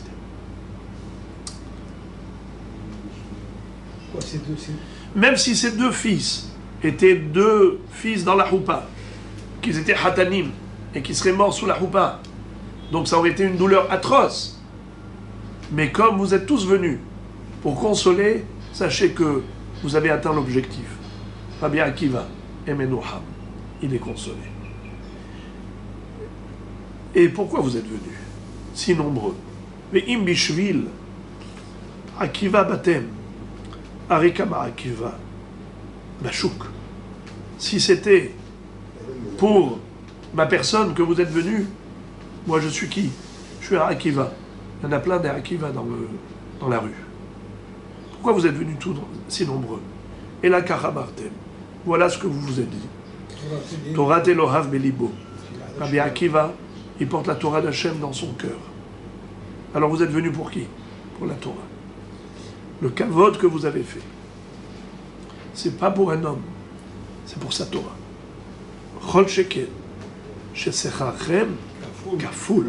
Même si ces 2 fils étaient 2 fils dans la choupa, qu'ils étaient hatanim et qui seraient morts sous la choupa, donc ça aurait été une douleur atroce. Mais comme vous êtes tous venus pour consoler, sachez que vous avez atteint l'objectif. Rabbi Akiva et Menuham, il est consolé. Et pourquoi vous êtes venus si nombreux? Mais im bishvil Akiva batem arikama Akiva bashuk. Si c'était pour ma personne que vous êtes venus, moi je suis qui? Je suis un Akiva. Il y en a plein d'Akiva dans la rue. Pourquoi vous êtes venus tous si nombreux? Et la karabartem. Voilà ce que vous vous êtes dit. Torah Elohav Belibo. Rabbi Akiva, il porte la Torah d'Hachem dans son cœur. Alors vous êtes venus pour qui? Pour la Torah. Le kavod que vous avez fait, c'est pas pour un homme, c'est pour sa Torah. Chol sheken, shesecharchem kafoul.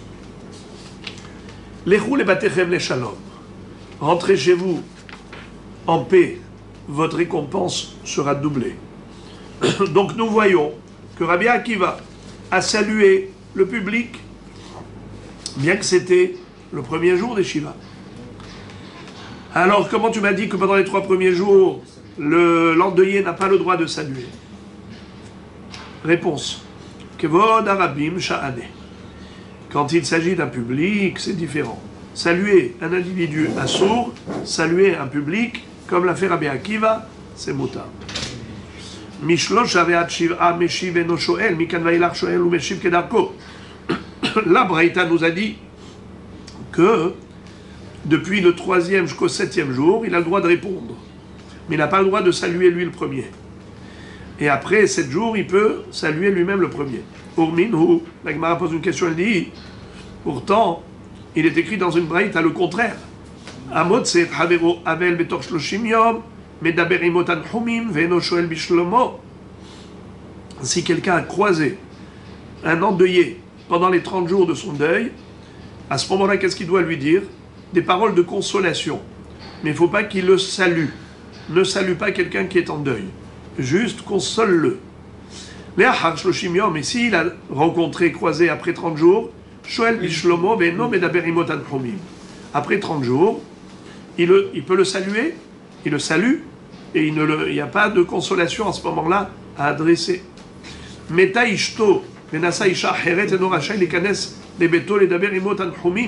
Lechou lebatechem le shalom. Rentrez chez vous en paix, votre récompense sera doublée. Donc nous voyons que Rabbi Akiva a salué le public, bien que c'était le premier jour des Shiva. Alors, comment tu m'as dit que pendant les 3 premiers jours, l'endeuillé n'a pas le droit de saluer? Réponse. Kevod Arabim Sha'ane. Quand il s'agit d'un public, c'est différent. Saluer un individu assourd, saluer un public, comme l'a fait Rabbi Akiva, c'est moutar. Mishlosh aveat shiv'a meshiv eno shoel, mikan vailach shoel ou meshiv kedarko. La Braïta nous a dit que depuis le 3e jusqu'au 7e jour, il a le droit de répondre. Mais il n'a pas le droit de saluer lui le premier. Et après 7 jours, il peut saluer lui-même le premier. Urminhu, la Gemara pose une question, elle dit, pourtant, il est écrit dans une Braïta le contraire. Amot c'est havero avel betor shloshim yom, medaber imot anchumim, ve'eno shoel bishlomo. Si quelqu'un a croisé un endeuillé pendant les 30 jours de son deuil, à ce moment-là, qu'est-ce qu'il doit lui dire? Des paroles de consolation. Mais il ne faut pas qu'il le salue. Ne salue pas quelqu'un qui est en deuil. Juste console-le. Mais s'il a rencontré, croisé après 30 jours, Shoel Bishlomo, Beno Medaber Imot Anchumim. Après 30 jours, il peut le saluer, il le salue, et il n'y a pas de consolation à ce moment-là à adresser. Meta Ishto, Venasa Isha Heret Eno Rachai Lekanes Lebeto Ledaber Imot Anchumim.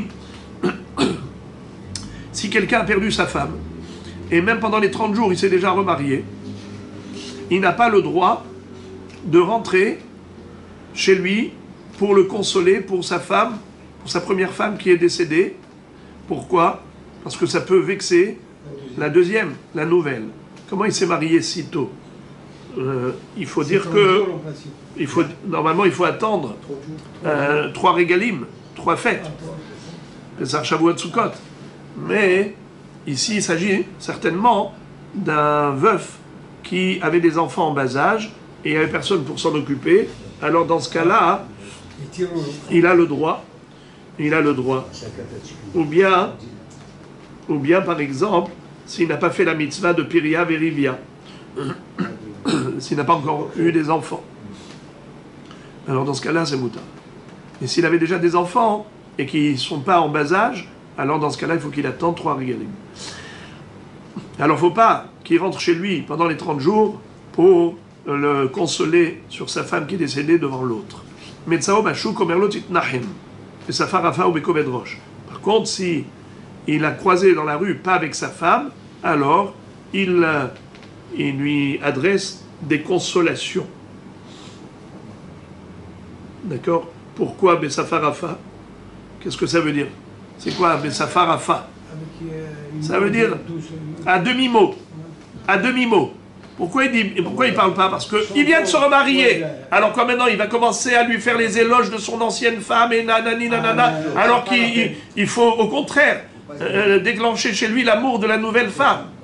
Si quelqu'un a perdu sa femme, et même pendant les 30 jours, il s'est déjà remarié, il n'a pas le droit de rentrer chez lui pour le consoler pour sa femme, pour sa première femme qui est décédée. Pourquoi? Parce que ça peut vexer la deuxième, la nouvelle. Comment il s'est marié si tôt? Il faut dire que normalement il faut attendre 3 régalim, 3 fêtes. Pesach, Shavuot, Sukkot. Mais ici il s'agit certainement d'un veuf qui avait des enfants en bas âge et il n'y avait personne pour s'en occuper. Alors dans ce cas-là, il a le droit. Ou bien par exemple, s'il n'a pas fait la mitzvah de Piria Verivia, s'il n'a pas encore eu des enfants. Alors dans ce cas-là, c'est mouta. Et s'il avait déjà des enfants et qui ne sont pas en bas âge, alors dans ce cas-là, il faut qu'il attende 3 régalim. Alors il ne faut pas qu'il rentre chez lui pendant les 30 jours pour le consoler sur sa femme qui est décédée devant l'autre. Par contre, si il a croisé dans la rue, pas avec sa femme, alors il lui adresse des consolations. D'accord? Pourquoi Bessafarafa? Qu'est-ce que ça veut dire? C'est quoi Bessafarafa? Ça veut dire à demi-mot. À demi-mot. Pourquoi il parle pas? Parce qu'il vient de se remarier. Alors quand maintenant il va commencer à lui faire les éloges de son ancienne femme et nanani nanana, alors qu'il faut au contraire déclencher chez lui l'amour de la nouvelle femme.